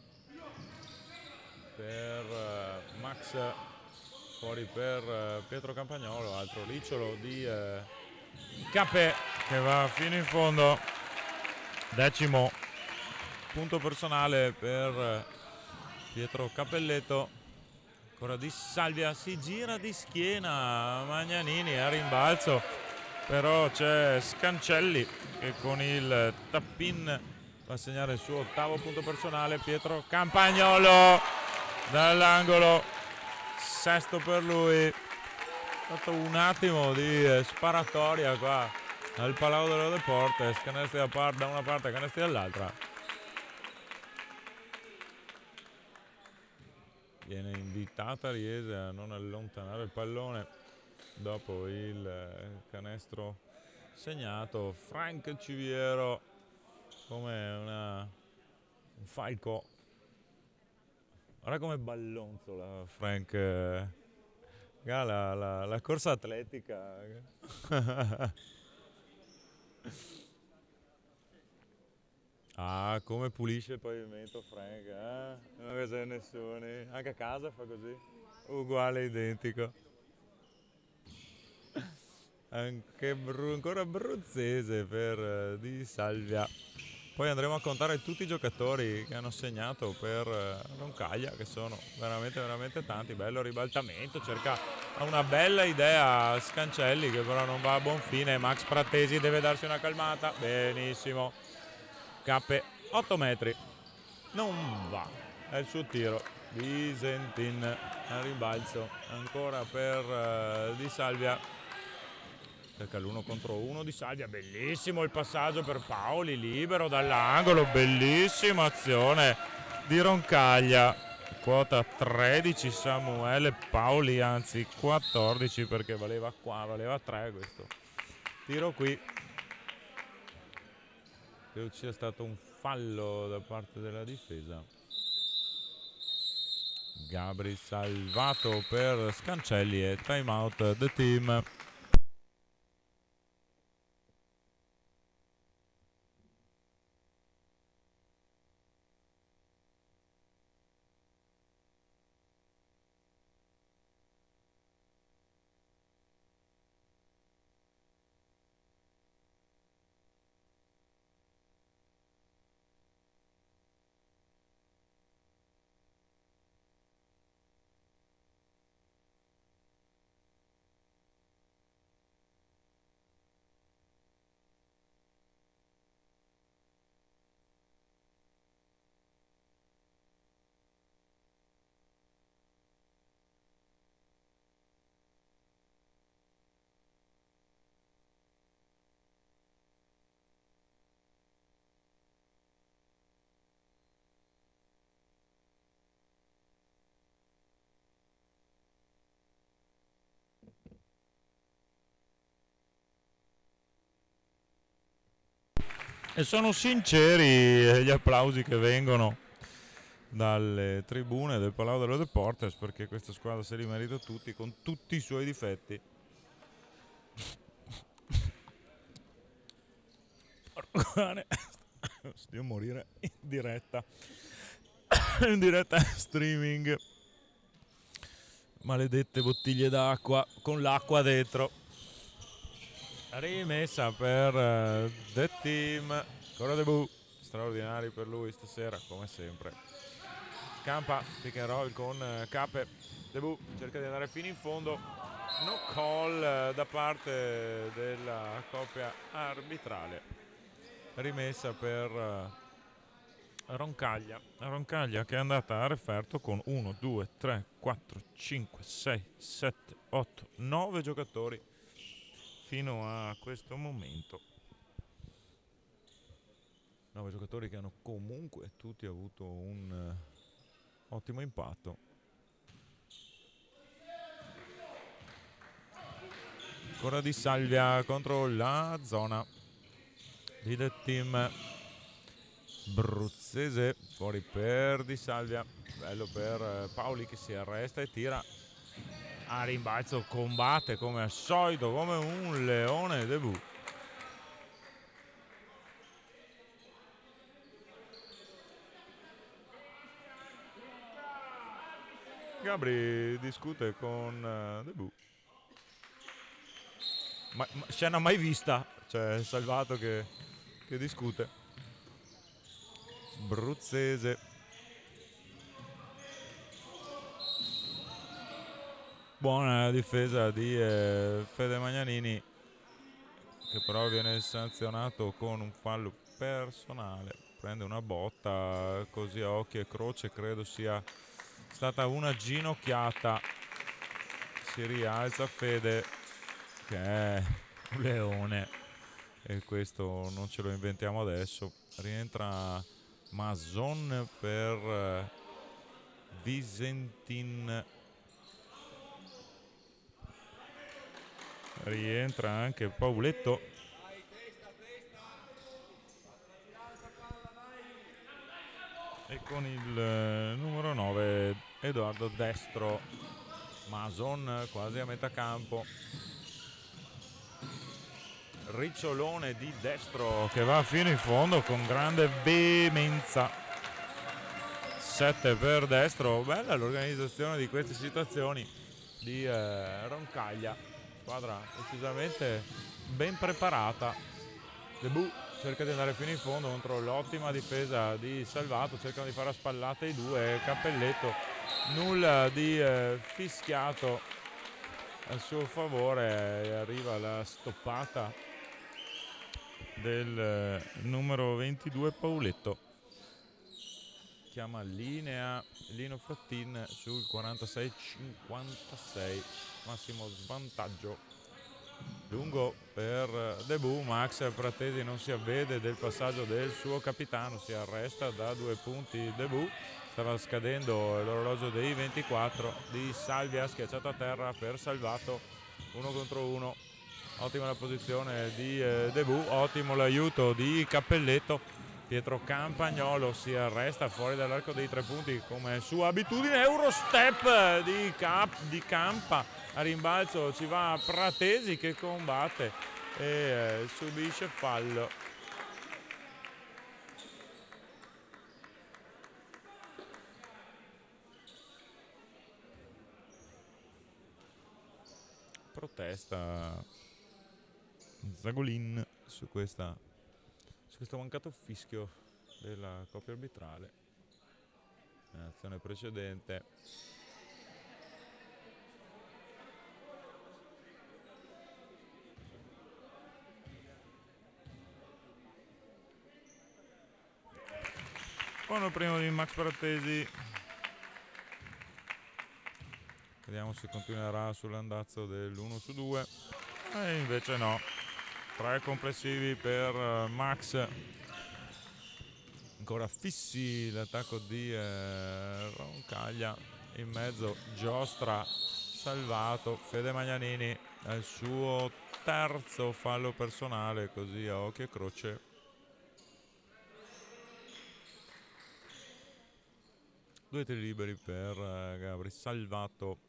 per uh, Max, fuori per uh, Pietro Campagnolo. Altro ricciolo di uh, Capè, che va fino in fondo. Decimo punto personale per uh, Pietro Cappelletto. Ancora Di Salvia, si gira di schiena Magnanini a rimbalzo, però c'è Scancelli che con il tap-in va a segnare il suo ottavo punto personale. Pietro Campagnolo dall'angolo, sesto per lui. Ha fatto un attimo di sparatoria qua al Palau dello Deportes, canestri da, par- da una parte e canestri dall'altra. Viene invitata Riese a non allontanare il pallone dopo il canestro segnato. Frank Civiero come una, un falco. Guarda come ballonzola Frank. La, la, la corsa atletica. Ah, come pulisce il pavimento Frank, eh? Non c'è nessuno. Anche a casa fa così. Uguale, identico. anche Bru- ancora abruzzese per eh, Di Salvia. Poi andremo a contare tutti i giocatori che hanno segnato per eh, Roncaglia, che sono veramente veramente tanti. Bello ribaltamento, cerca una bella idea Scancelli, che però non va a buon fine. Max Pratesi deve darsi una calmata. Benissimo. Cappe otto metri. Non va. È il suo tiro. Visentin a ribalzo ancora per uh, Di Salvia, cerca l'uno contro uno Di Salvia, bellissimo il passaggio per Paoli, libero dall'angolo, bellissima azione di Roncaglia. Quota tredici Samuele Paoli, anzi quattordici, perché valeva qua, valeva tre questo tiro qui. Credo ci sia stato un fallo da parte della difesa. Gabri salvato per Scancelli e time out the team. E sono sinceri gli applausi che vengono dalle tribune del Palau dello Deportes, perché questa squadra se li merita tutti, con tutti i suoi difetti. Stia a morire in diretta in diretta streaming. Maledette bottiglie d'acqua con l'acqua dentro. Rimessa per uh, The Team. Ancora debut straordinari per lui stasera, come sempre. Campa pick and roll con uh, Cape. Debut cerca di andare fino in fondo. No call uh, da parte della coppia arbitrale. Rimessa per uh, Roncaglia. Roncaglia che è andata a referto con uno, due, tre, quattro, cinque, sei, sette, otto, nove giocatori fino a questo momento. nove giocatori che hanno comunque tutti avuto un uh, ottimo impatto. Ancora Di Salvia contro la zona di The Team Bruzzese, fuori per Di Salvia, bello per uh, Paoli che si arresta e tira a rimbalzo, combatte come al solito come un leone. Debut. Gabri discute con uh, Debut. Ma, ma scena mai vista, cioè Salvato che, che discute. Bruzzese. Buona difesa di eh, Fede Magnanini, che però viene sanzionato con un fallo personale. Prende una botta così a occhio e croce, credo sia stata una ginocchiata. Si rialza Fede, che è un leone, e questo non ce lo inventiamo adesso. Rientra Mason per Visentin. Rientra anche Pauletto. E con il eh, numero nove Edoardo Destro. Mason quasi a metà campo. Ricciolone di Destro che va fino in fondo con grande veemenza. sette per Destro. Bella l'organizzazione di queste situazioni di eh, Roncaglia. squadra decisamente ben preparata. Debut cerca di andare fino in fondo contro l'ottima difesa di Salvato, cercano di fare a spallate i due. Cappelletto, nulla di eh, fischiato a suo favore, e arriva la stoppata del eh, numero ventidue Pauletto. Chiama linea Lino Frattin sul quarantasei cinquantasei, massimo svantaggio. Lungo per Debut, Max Pratesi non si avvede del passaggio del suo capitano, si arresta da due punti Debut, stava scadendo l'orologio dei ventiquattro di Salvia, schiacciato a terra per Salvato, uno contro uno. Ottima la posizione di eh, Debut, ottimo l'aiuto di Cappelletto. Pietro Campagnolo si arresta fuori dall'arco dei tre punti come sua abitudine. Eurostep di, Cap, di Campa, a rimbalzo ci va Pratesi che combatte e eh, subisce fallo. Protesta Zagolin su questa su questo mancato fischio della coppia arbitrale. Nell'azione precedente buono primo di Max Pratesi, vediamo se continuerà sull'andazzo dell'uno su due, e invece no. Tre complessivi per Max, ancora fissi l'attacco di eh, Roncaglia, in mezzo giostra Salvato. Fede Magnanini al suo terzo fallo personale, così a occhio e croce. Due tiri liberi per eh, Gabri. Salvato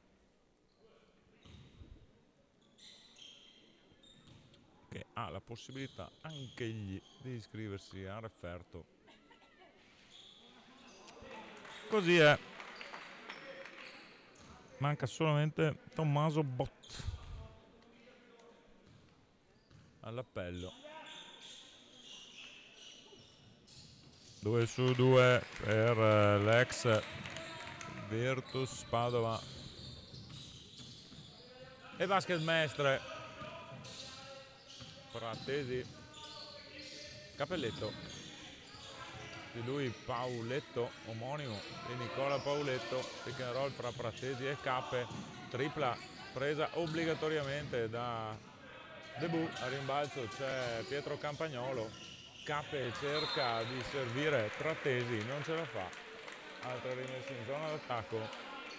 che ha la possibilità anche egli di iscriversi a referto. Così è, manca solamente Tommaso Bott all'appello. Due su due per l'ex Virtus Padova e Basket Mestre. Pratesi, Cappelletto, di lui Pauletto, omonimo di Nicola Pauletto. Pick and roll fra Pratesi e Cappe, tripla presa obbligatoriamente da Debut. A rimbalzo c'è Pietro Campagnolo, Cappe cerca di servire Pratesi, non ce la fa. Altra rimessa in zona d'attacco.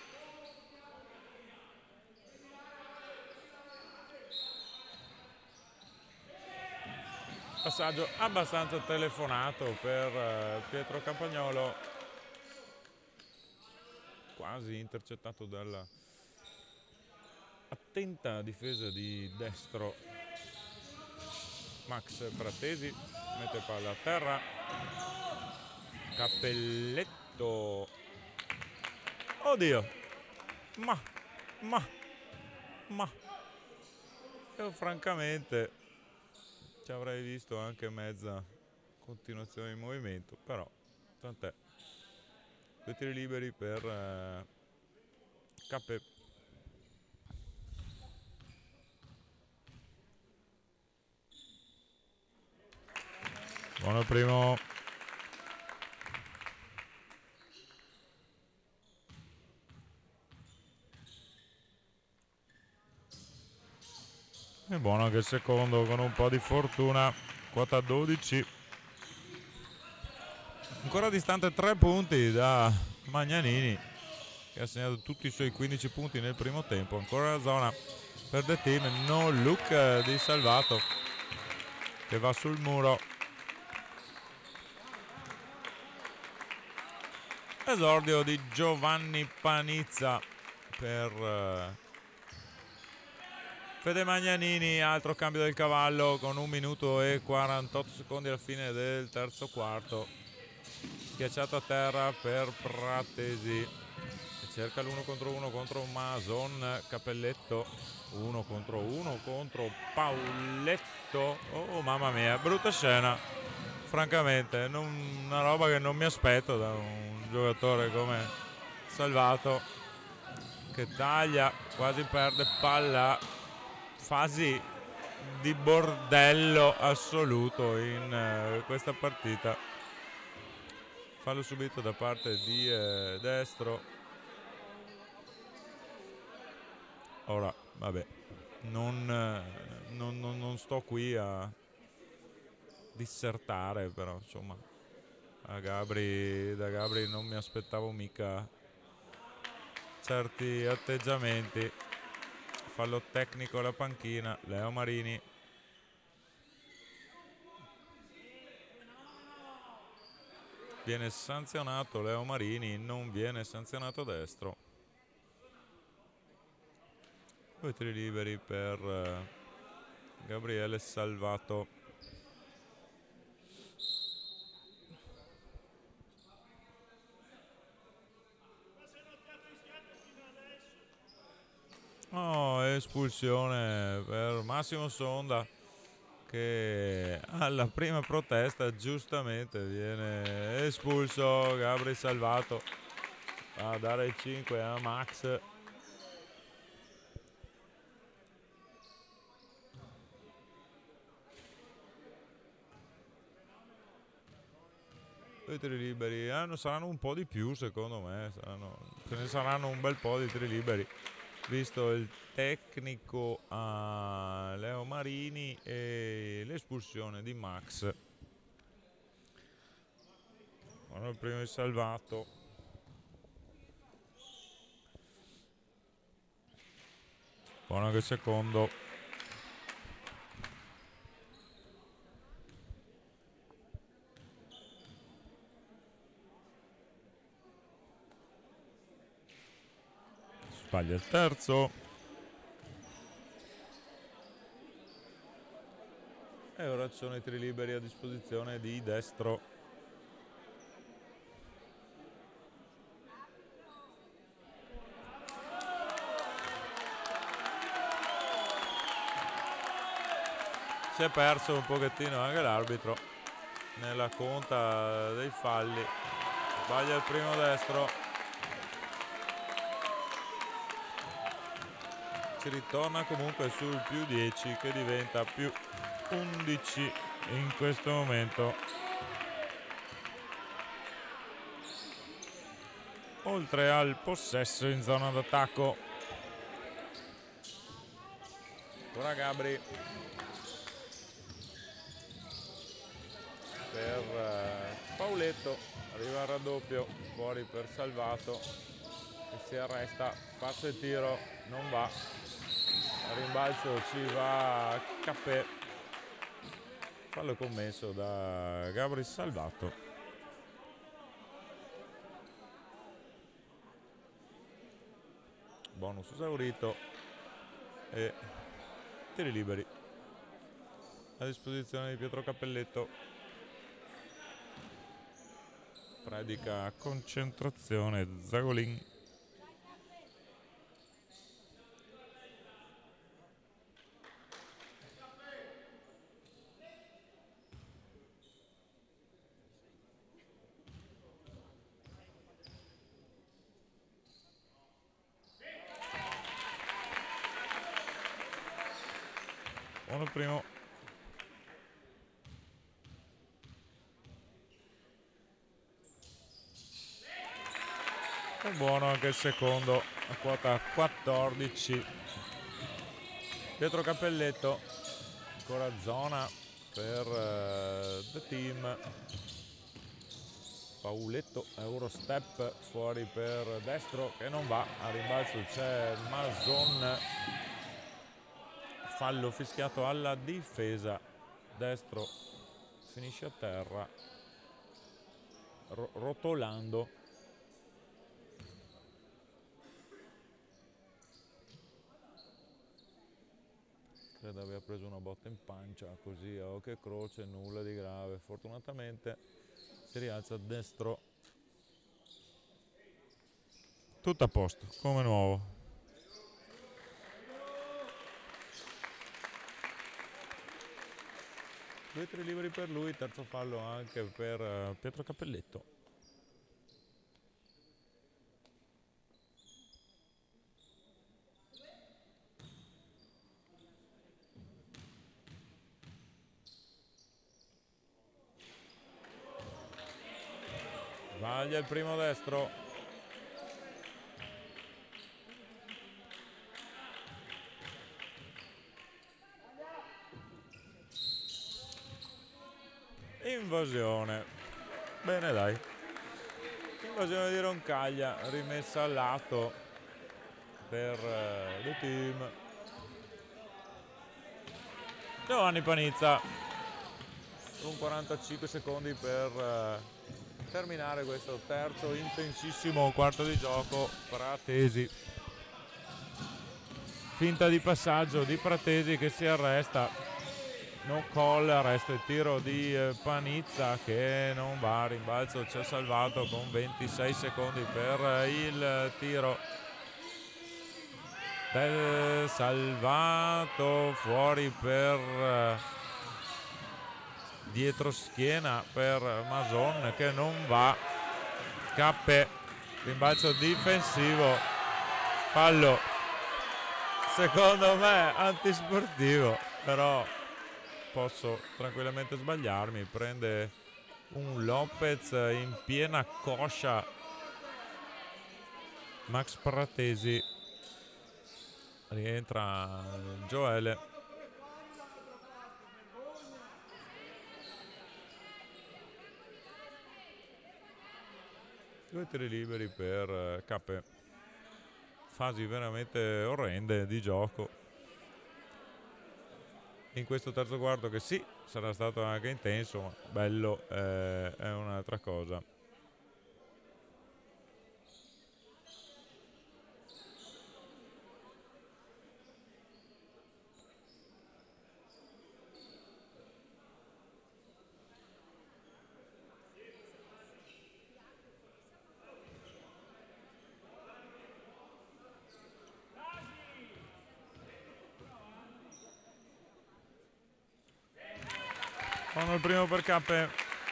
Passaggio abbastanza telefonato per eh, Pietro Campagnolo, quasi intercettato dalla attenta difesa di destro Max Pratesi. Mette palla a terra, Cappelletto, oddio, ma, ma, ma, io francamente ci avrei visto anche mezza continuazione in movimento, però tant'è. Due tiri liberi per eh, Cappe. Buono primo. E buono anche il secondo con un po' di fortuna. Quota dodici. Ancora distante tre punti da Magnanini, che ha segnato tutti i suoi quindici punti nel primo tempo. Ancora la zona per The Team. No look di Salvato che va sul muro. Esordio di Giovanni Panizza per uh, Fede Magnanini. Altro cambio del cavallo con un minuto e quarantotto secondi alla fine del terzo quarto. Schiacciato a terra per Pratesi, cerca l'uno contro uno contro Mason, Cappelletto, uno contro uno contro Pauletto. Oh mamma mia, brutta scena, francamente, non, una roba che non mi aspetto da un giocatore come Salvato, che taglia, quasi perde palla, fasi di bordello assoluto in eh, questa partita. Fallo subito da parte di eh, Destro. Ora, vabbè, non, eh, non, non, non sto qui a dissertare, però insomma, a Gabri, da Gabri non mi aspettavo mica certi atteggiamenti. Fallo tecnico alla panchina, Leo Marini. Viene sanzionato Leo Marini, non viene sanzionato Destro. Due tiri liberi per eh, Gabriele Salvato. Oh, espulsione per Massimo Sonda, che alla prima protesta giustamente viene espulso. Gabriele Salvato va a dare il cinque a Max. Due tiri liberi, eh, saranno un po' di più secondo me, saranno, ce ne saranno un bel po' di tiri liberi, visto il tecnico a Leo Marini e l'espulsione di Max. Buono il primo di Salvato. Buono anche il secondo. Sbaglia il terzo. E ora ci sono i tiri liberi a disposizione di Destro. Si è perso un pochettino anche l'arbitro nella conta dei falli. Sbaglia il primo Destro. Ci ritorna comunque sul più dieci, che diventa più undici in questo momento. Oltre al possesso in zona d'attacco. Ora Gabri per eh, Pauletto, arriva il raddoppio, fuori per Salvato, che si arresta, passa il tiro, non va, a rimbalzo ci va Cappè, fallo commesso da Gabri Salvato. Bonus esaurito e tiri liberi a disposizione di Pietro Cappelletto. Predica concentrazione Zagolin. Buono il primo. E buono anche il secondo, a quota quattordici. Pietro Cappelletto, ancora zona per uh, The Team. Pauletto, Eurostep, fuori per Destro, che non va, a rimbalzo c'è Mason. Fallo fischiato alla difesa. Destro finisce a terra ro rotolando. Credo abbia preso una botta in pancia, così a occhio e croce, nulla di grave. Fortunatamente si rialza Destro. Tutto a posto, come nuovo. Due tiri liberi per lui, terzo fallo anche per uh, Pietro Cappelletto. Sbaglia il primo destro. Invasione. Bene, dai. Invasione di Roncaglia, rimessa al lato per uh, il team. Giovanni Panizza con quarantacinque secondi per uh, terminare questo terzo intensissimo quarto di gioco. Pratesi, finta di passaggio di Pratesi che si arresta, no call, arresta il tiro di uh, Panizza che non va, rimbalzo c'è salvato con ventisei secondi per uh, il tiro del salvato, fuori per uh, dietro schiena per Mason che non va. Cappe, rimbalzo difensivo, fallo secondo me antisportivo, però posso tranquillamente sbagliarmi. Prende un Lopez in piena coscia Max Pratesi, rientra Gioele. Due tiri liberi per Cappe. Fasi veramente orrende di gioco in questo terzo quarto, che sì, sarà stato anche intenso, ma bello eh, è un'altra cosa. Fanno il primo per Cappe.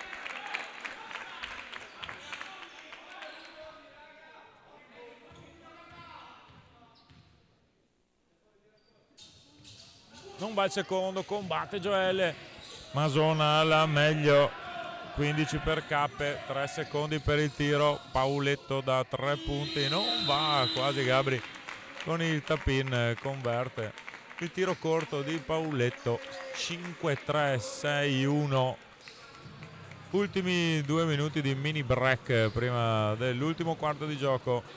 Non va il secondo, combatte Gioele. Masona alla meglio. quindici per Cappe, tre secondi per il tiro. Pauletto da tre punti, non va quasi Gabri con il tap-in, converte il tiro corto di Pauletto. Cinque tre sei uno. Ultimi due minuti di mini break prima dell'ultimo quarto di gioco.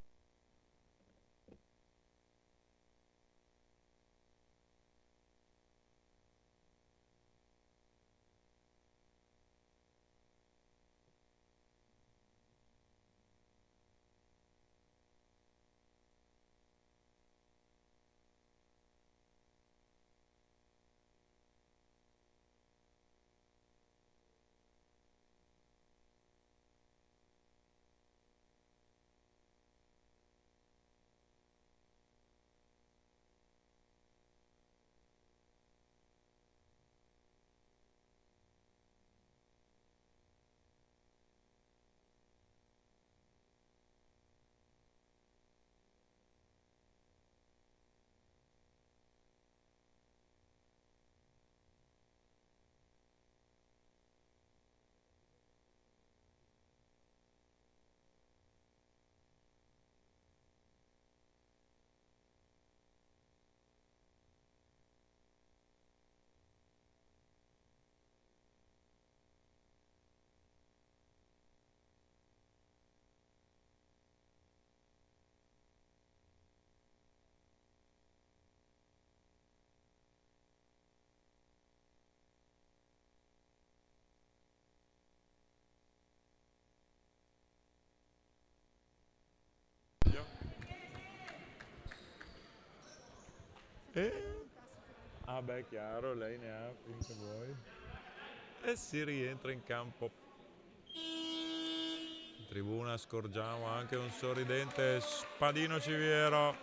E... ah beh, chiaro, lei ne ha finché vuoi. E si rientra in campo. tribuna scorgiamo anche un sorridente Spadino Civiero,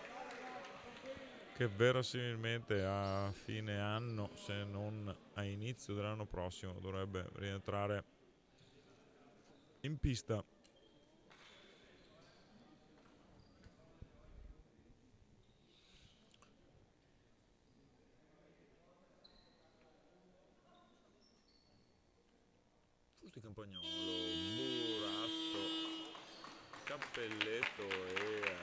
che verosimilmente a fine anno, se non a inizio dell'anno prossimo, dovrebbe rientrare in pista. Fusti Campagnolo, Burasso, Cappelletto e eh,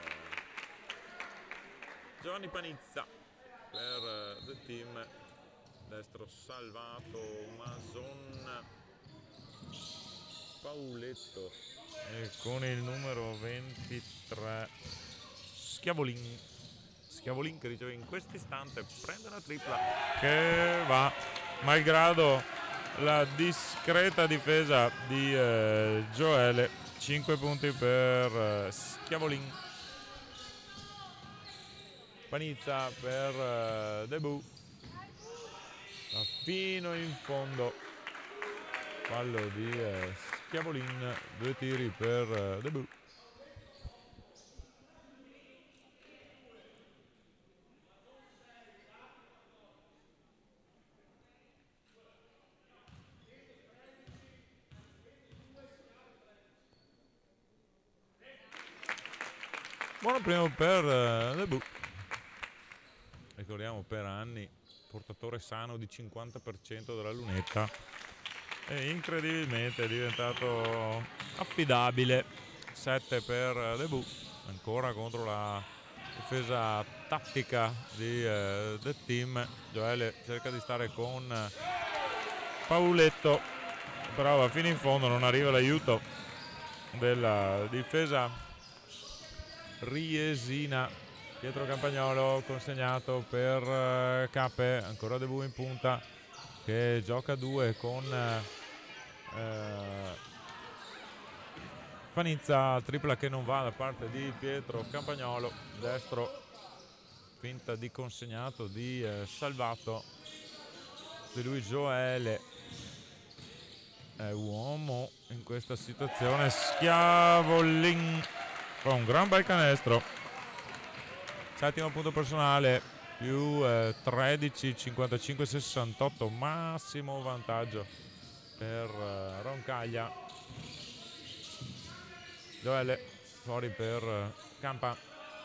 Giovanni Panizza per uh, The Team. Destro Salvato, Mason, Pauletto e con il numero ventitré Schiavolin. Schiavolin che riceve in questo istante, prende una tripla che va, malgrado la discreta difesa di eh, Gioele. Cinque punti per eh, Schiavolin. Panizza per eh, Debut, fino in fondo, fallo di eh, Schiavolin, due tiri per eh, Debut. Buono primo per uh, Debut, ricordiamo per anni portatore sano di cinquanta per cento della lunetta e incredibilmente è diventato affidabile. Sette per uh, Debut, ancora contro la difesa tattica di uh, The Team. Gioele cerca di stare con uh, Pauletto, però va fino in fondo, non arriva l'aiuto della difesa riesina. Pietro Campagnolo consegnato per uh, Cappe, ancora Debut in punta che gioca a due con uh, Panizza, tripla che non va da parte di Pietro Campagnolo. Destro, finta di consegnato di uh, Salvato, di lui Gioele è uomo in questa situazione. Schiavolin fa un gran bel canestro, settimo punto personale, più eh, tredici, cinquantacinque, sessantotto, massimo vantaggio per eh, Roncaglia. Gioele fuori per eh, Campa.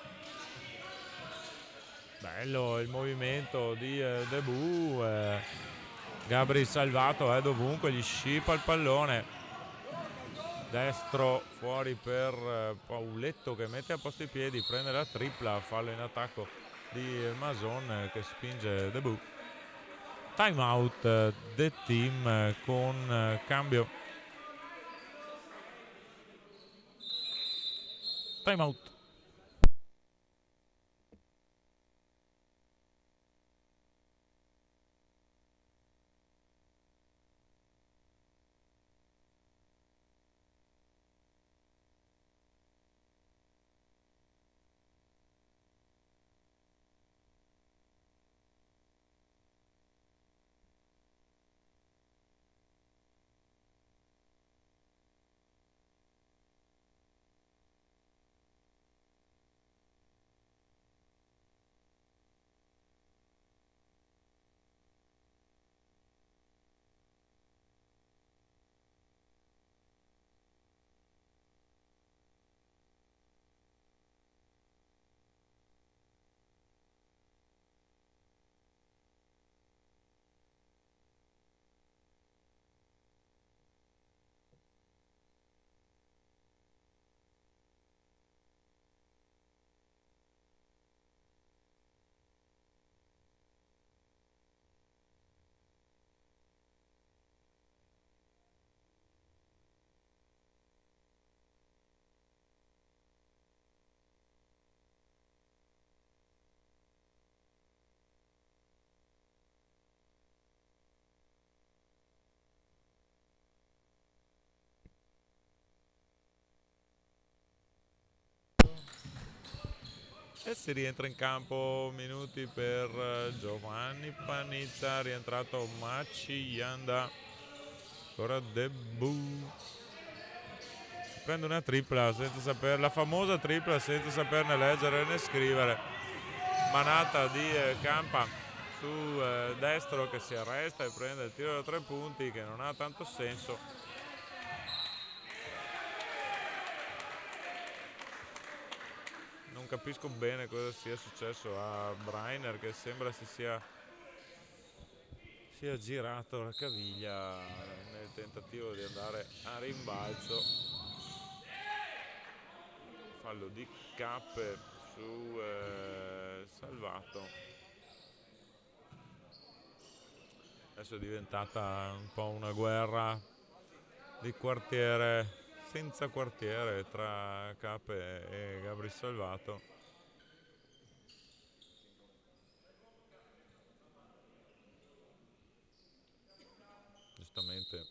Bello il movimento di eh, Debut, eh, Gabri Salvato è dovunque, gli scippa il pallone. Destro fuori per eh, Pauletto che mette a posto i piedi, prende la tripla, fallo in attacco di Mason eh, che spinge Debut. Time out eh, The Team eh, con eh, cambio. Time out. E si rientra in campo, minuti per Giovanni Panizza, rientrato Macianda, ancora Debut prende una tripla senza sapere, la famosa tripla senza saperne leggere né scrivere. Manata di eh, Campa su eh, destro che si arresta e prende il tiro da tre punti che non ha tanto senso. Non capisco bene cosa sia successo a Breiner, che sembra si sia, sia girato la caviglia nel tentativo di andare a rimbalzo. Fallo di Cappe su eh, Salvato. Adesso è diventata un po' una guerra di quartiere senza quartiere tra Cappe e Gabri Salvato. Giustamente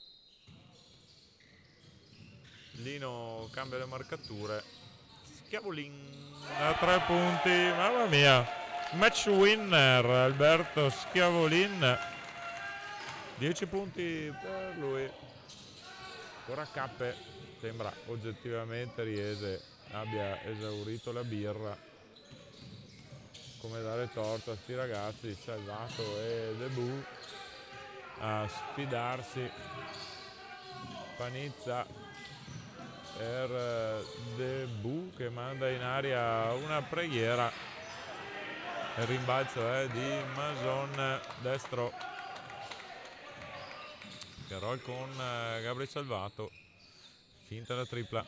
Lino cambia le marcature. Schiavolin a tre punti, mamma mia, match winner Alberto Schiavolin, dieci punti per lui. Ora Cappe sembra oggettivamente Riese abbia esaurito la birra, come dare torto a sti ragazzi. Salvato e Debù a sfidarsi. Panizza per Debù che manda in aria una preghiera. Il rimbalzo è di Mason destro. Carol con Gabri Salvato, finta la tripla.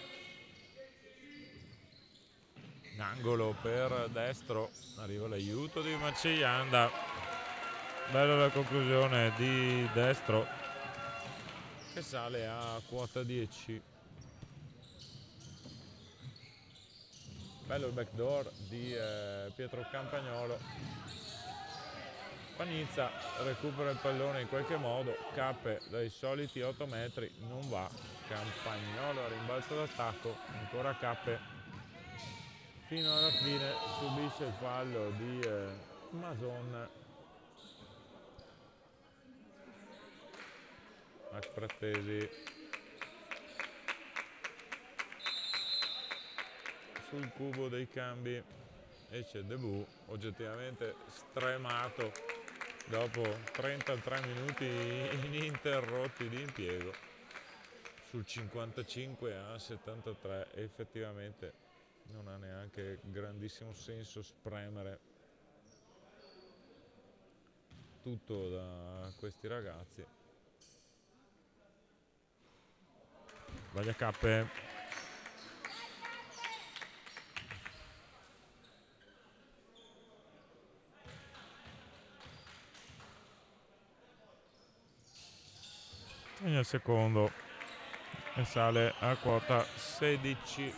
In angolo per destro, arriva l'aiuto di Macianda. Bella la conclusione di destro che sale a quota dieci. Bello il backdoor di eh, Pietro Campagnolo. Panizza recupera il pallone in qualche modo. Cappe dai soliti otto metri non va. Campagnolo a rimbalzo d'attacco, ancora Cappe fino alla fine, subisce il fallo di eh, Mason. Max Frattesi sul cubo dei cambi e c'è Debù oggettivamente stremato dopo trentatré minuti ininterrotti di impiego sul cinquantacinque a settantatré. E effettivamente non ha neanche grandissimo senso spremere tutto da questi ragazzi. Sbaglia Cappe. E nel secondo e sale a quota sedici.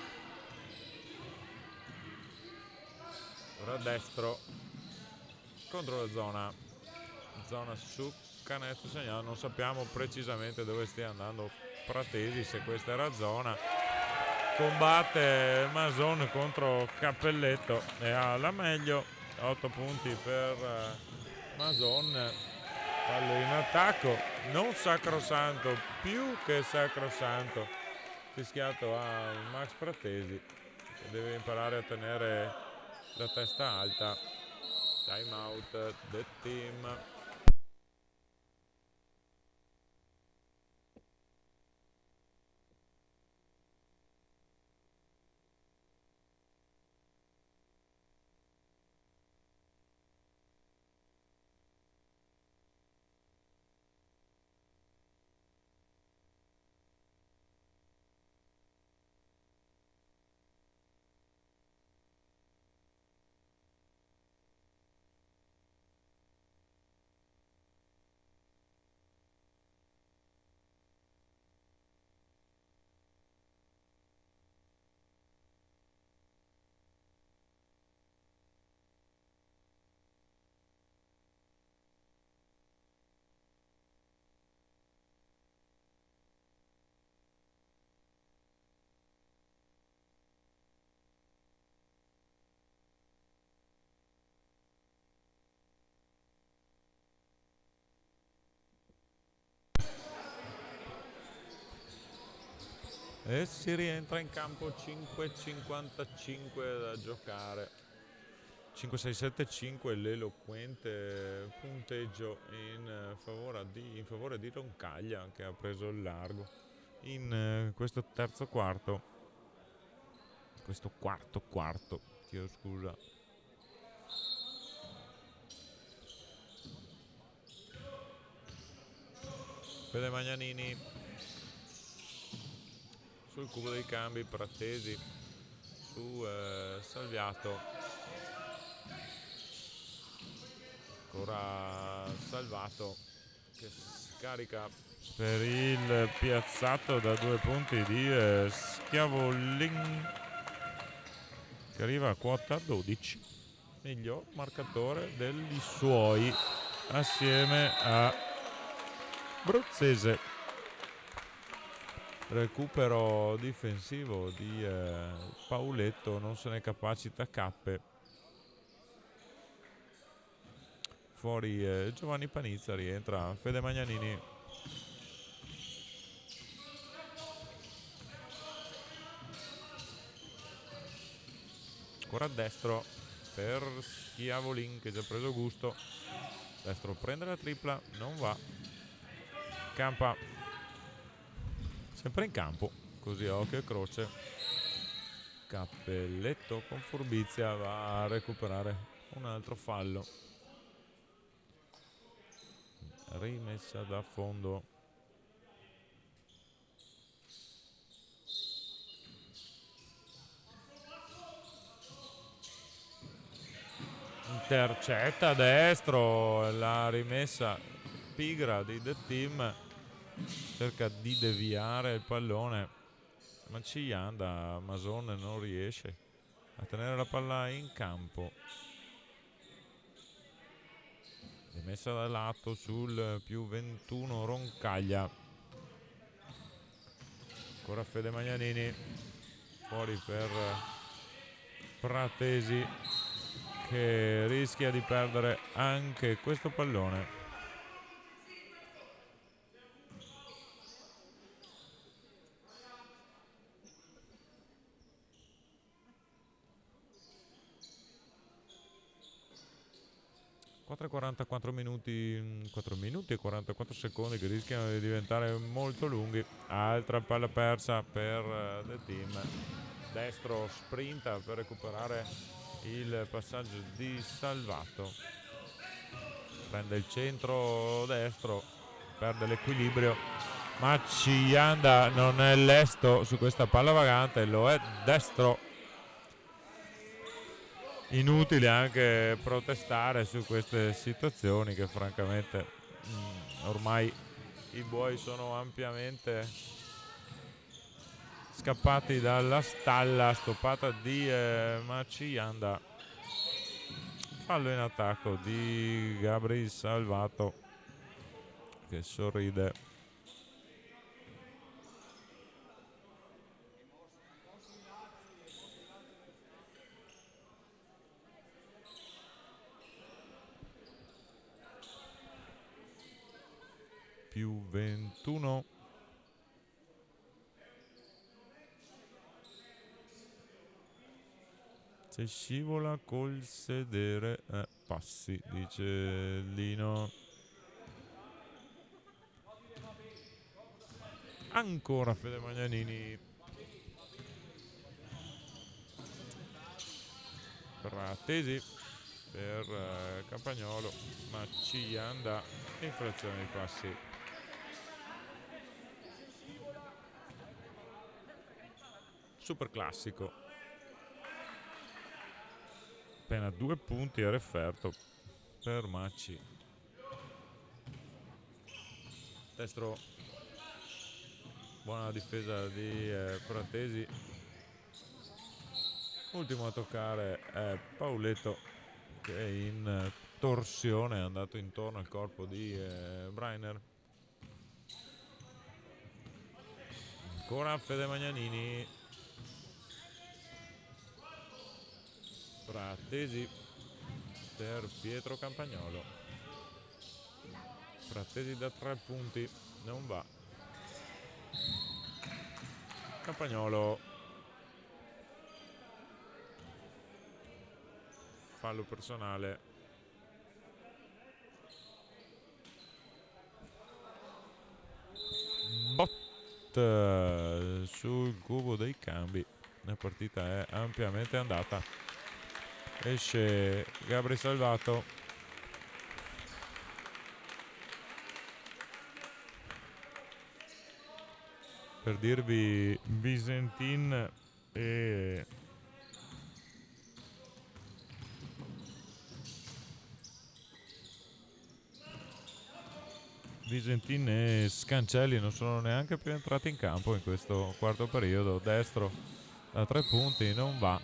Ora destro contro la zona. Zona su canestro segnato. Non sappiamo precisamente dove stia andando Pratesi, se questa era zona. Combatte Mason contro Cappelletto e ha la meglio. otto punti per Mason. Fallo in attacco, non sacrosanto, più che sacrosanto, fischiato a Max Pratesi, che deve imparare a tenere la testa alta. Time out del team. E si rientra in campo, cinque e cinquantacinque da giocare. cinque sei sette cinque l'eloquente punteggio in favore di, in favore di Roncaglia, che ha preso il largo in eh, questo terzo quarto. Questo quarto quarto, chiedo scusa. Fede Magnanini sul cubo dei cambi, Pratesi su eh, Salviato, ancora Salvato che scarica per il piazzato da due punti di eh, Schiavolin, che arriva a quota dodici, miglior marcatore degli suoi assieme a Bruzzese. Recupero difensivo di eh, Pauletto, non se ne capacita Cappe. Fuori eh, Giovanni Panizza, rientra Fede Magnanini. Ancora a destro per Schiavolin, che ha già preso gusto. Destro prende la tripla, non va. Campa sempre in campo, così a occhio e croce. Cappelletto con furbizia va a recuperare un altro fallo. Rimessa da fondo. Intercetta a destro, la rimessa pigra di The Team, cerca di deviare il pallone, ma ci anda, Mason non riesce a tenere la palla in campo. Rimessa da lato sul più ventuno Roncaglia. Ancora Fede Magnanini, fuori per Pratesi, che rischia di perdere anche questo pallone. quattro e quarantaquattro minuti, quattro minuti e quarantaquattro secondi che rischiano di diventare molto lunghi. Altra palla persa per The Team. Destro sprinta per recuperare il passaggio di Salvato. Prende il centro destro, perde l'equilibrio, ma Cianda non è lesto su questa palla vagante, lo è destro. Inutile anche protestare su queste situazioni, che francamente mh, ormai i buoi sono ampiamente scappati dalla stalla. Stoppata di eh, Macianda. Fallo in attacco di Gabri Salvato, che sorride. Più ventuno. Se scivola col sedere eh, passi, dice Lino. Ancora Fede Magnanini. Pratesi per eh, Campagnolo, ma Cianda, infrazione di passi. Super classico. Appena due punti a referto per Macci. Destro, buona difesa di eh, Pratesi. Ultimo a toccare è Pauletto, che è in torsione, è andato intorno al corpo di eh, Breiner. Ancora Fede Magnanini. Pratesi per Pietro Campagnolo. Pratesi da tre punti, non va. Campagnolo, fallo personale. Bot sul cubo dei cambi. La partita è ampiamente andata. Esce Gabri Salvato. Per dirvi, Visentin e Visentin e Scancelli non sono neanche più entrati in campo in questo quarto periodo. Destro da tre punti non va.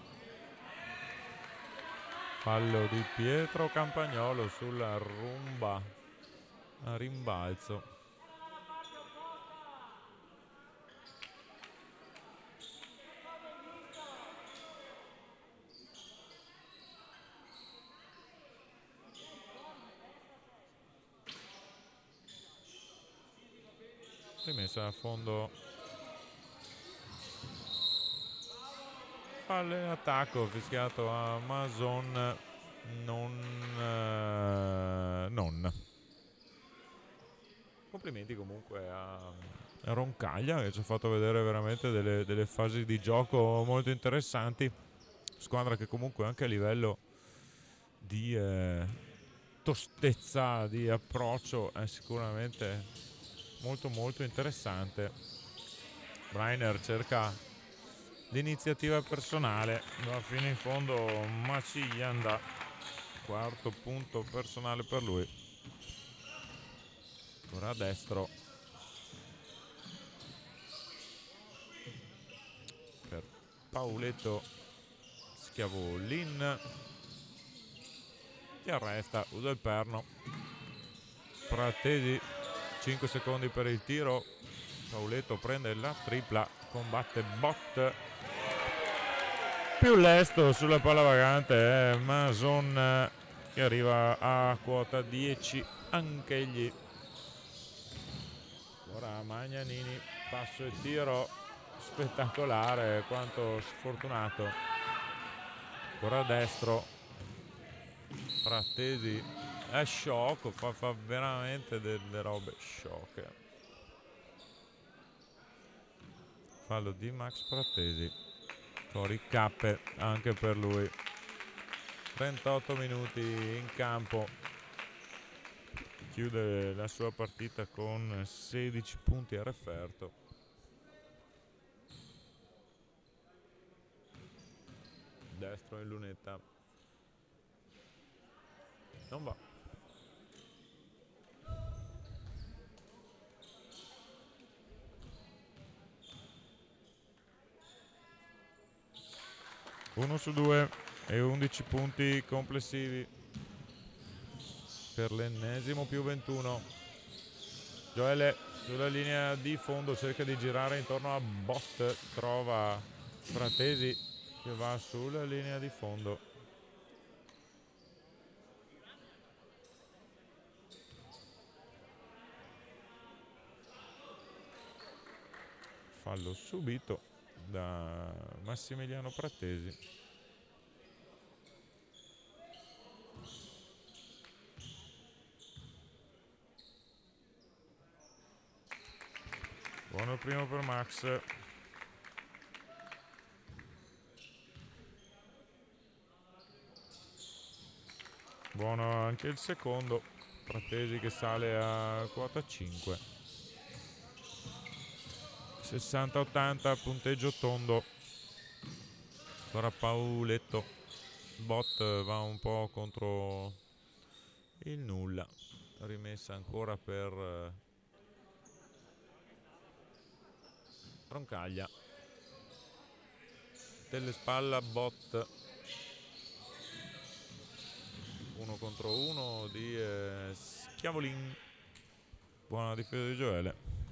Fallo di Pietro Campagnolo sulla rumba a rimbalzo. Rimessa a fondo. Fallo in attacco fischiato a Mason. Non, eh, non. Complimenti comunque a Roncaglia, che ci ha fatto vedere veramente delle, delle fasi di gioco molto interessanti. Squadra che comunque anche a livello di eh, tostezza, di approccio è sicuramente molto molto interessante. Breiner cerca l'iniziativa personale, va fino in fondo Maciglianda, quarto punto personale per lui. Ora a destro per Pauletto Schiavolin, ti arresta, usa il perno. Pratesi, cinque secondi per il tiro. Pauletto prende la tripla, combatte Bot. Più lesto sulla palla vagante è Mason, che arriva a quota dieci anch'egli. Ora Magnanini, passo e tiro spettacolare, quanto sfortunato. Ora a destro Frattesi è sciocco, fa, fa veramente delle robe sciocche. Fallo di Max Frattesi, fuori cappe anche per lui. Trentotto minuti in campo, chiude la sua partita con sedici punti a referto. Destro in lunetta, non va. uno su due e undici punti complessivi per l'ennesimo più ventuno. Gioele sulla linea di fondo cerca di girare intorno a Bot, trova Fratesi che va sulla linea di fondo. Fallo subito da Massimiliano Frattesi. Buono il primo per Max. Buono anche il secondo. Frattesi che sale a quota cinque. sessanta ottanta, punteggio tondo. Ora Pauletto. Bot va un po' contro il nulla. Rimessa ancora per Roncaglia. Telespalla Bot. Uno contro uno di eh, Schiavolin. Buona difesa di Gioele.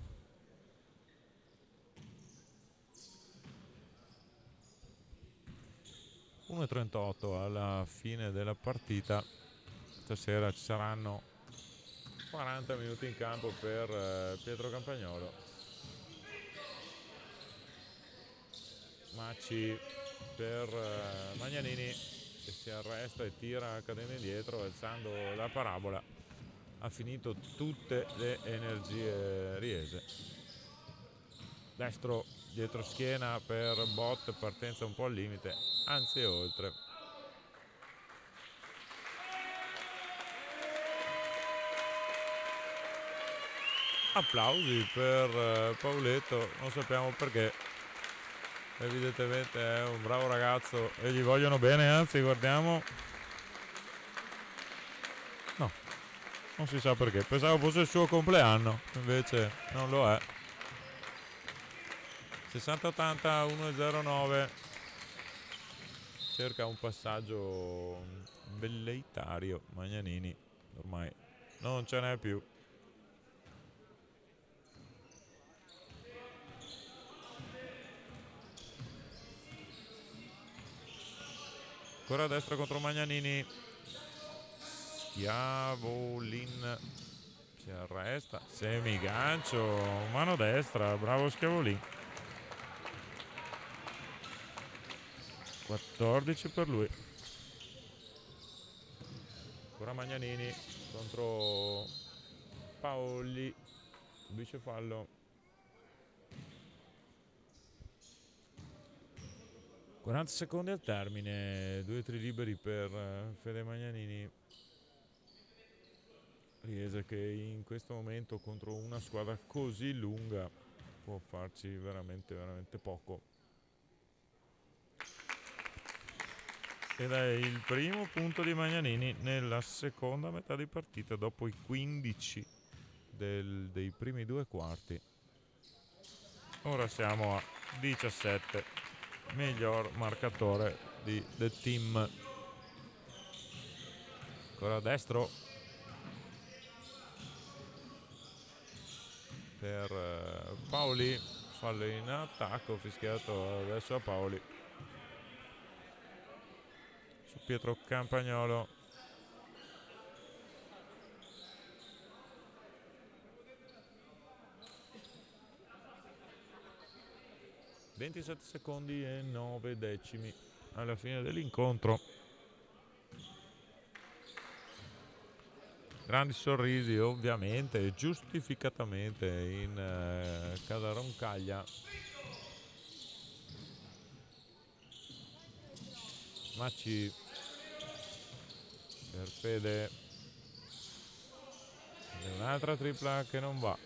uno e trentotto alla fine della partita. Stasera ci saranno quaranta minuti in campo per eh, Pietro Campagnolo. Macci per uh, Magnanini, che si arresta e tira cadendo indietro, alzando la parabola. Ha finito tutte le energie Riese. Destro dietro schiena per Bott, partenza un po' al limite, anzi oltre. Applausi per Pauletto, non sappiamo perché, evidentemente è un bravo ragazzo e gli vogliono bene, anzi guardiamo, no, non si sa perché, pensavo fosse il suo compleanno, invece non lo è. sessanta ottanta, uno zero nove, cerca un passaggio velleitario Magnanini, ormai non ce n'è più. Ancora a destra contro Magnanini, Schiavolin si arresta, semigancio, mano destra, bravo Schiavolin. quattordici per lui. Ancora Magnanini contro Paoli, subisce fallo. quaranta secondi al termine, due tiri liberi per Fede Magnanini. Riese che in questo momento contro una squadra così lunga può farci veramente veramente poco. Ed è il primo punto di Magnanini nella seconda metà di partita dopo i quindici del, dei primi due quarti. Ora siamo a diciassette, miglior marcatore di The Team. Ancora a destro per uh, Paoli, fallo in attacco fischiato adesso a Paoli su Pietro Campagnolo. ventisette secondi e nove decimi alla fine dell'incontro. Grandi sorrisi ovviamente, giustificatamente in eh, casa Roncaglia. Macci per Fede, un'altra tripla che non va.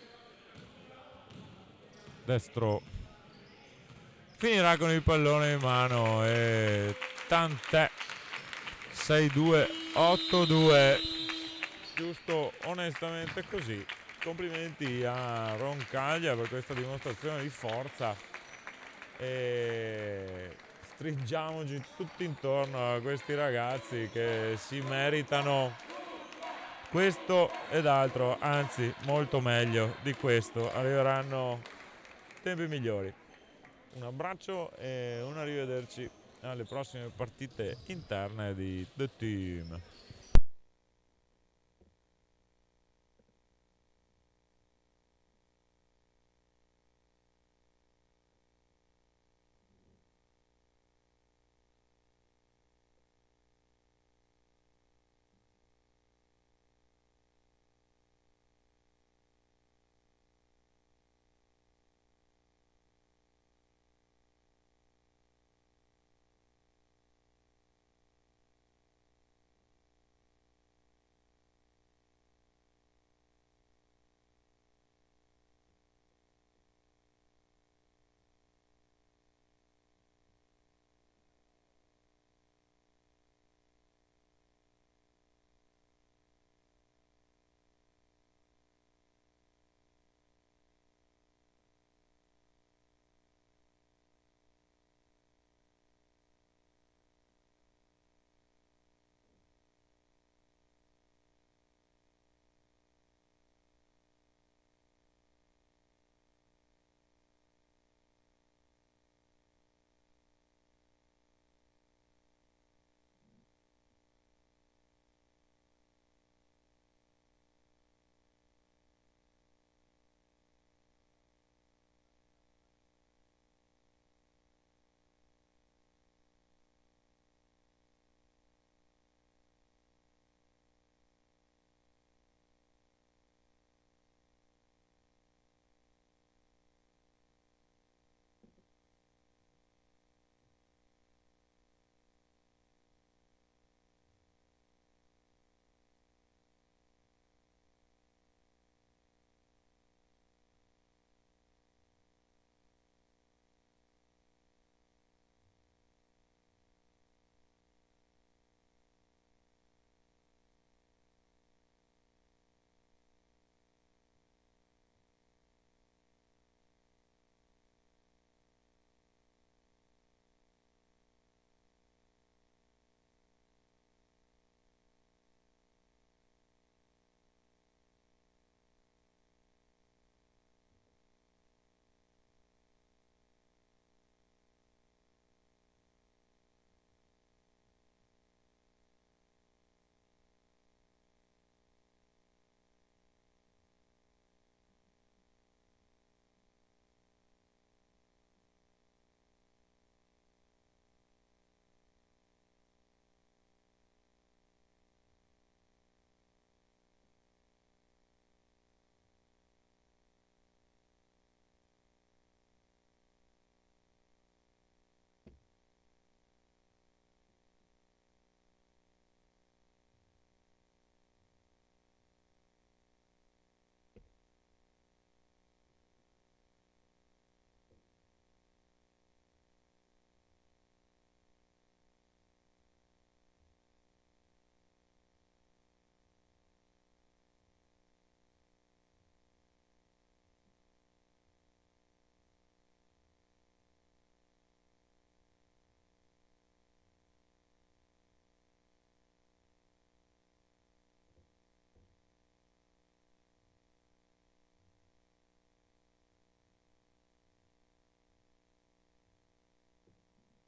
Destro finirà con il pallone in mano e tant'è. sei due otto due, giusto onestamente così. Complimenti a Roncaglia per questa dimostrazione di forza e stringiamoci tutti intorno a questi ragazzi che si meritano questo ed altro, anzi molto meglio di questo. Arriveranno tempi migliori. Un abbraccio e un arrivederci alle prossime partite interne di The Team.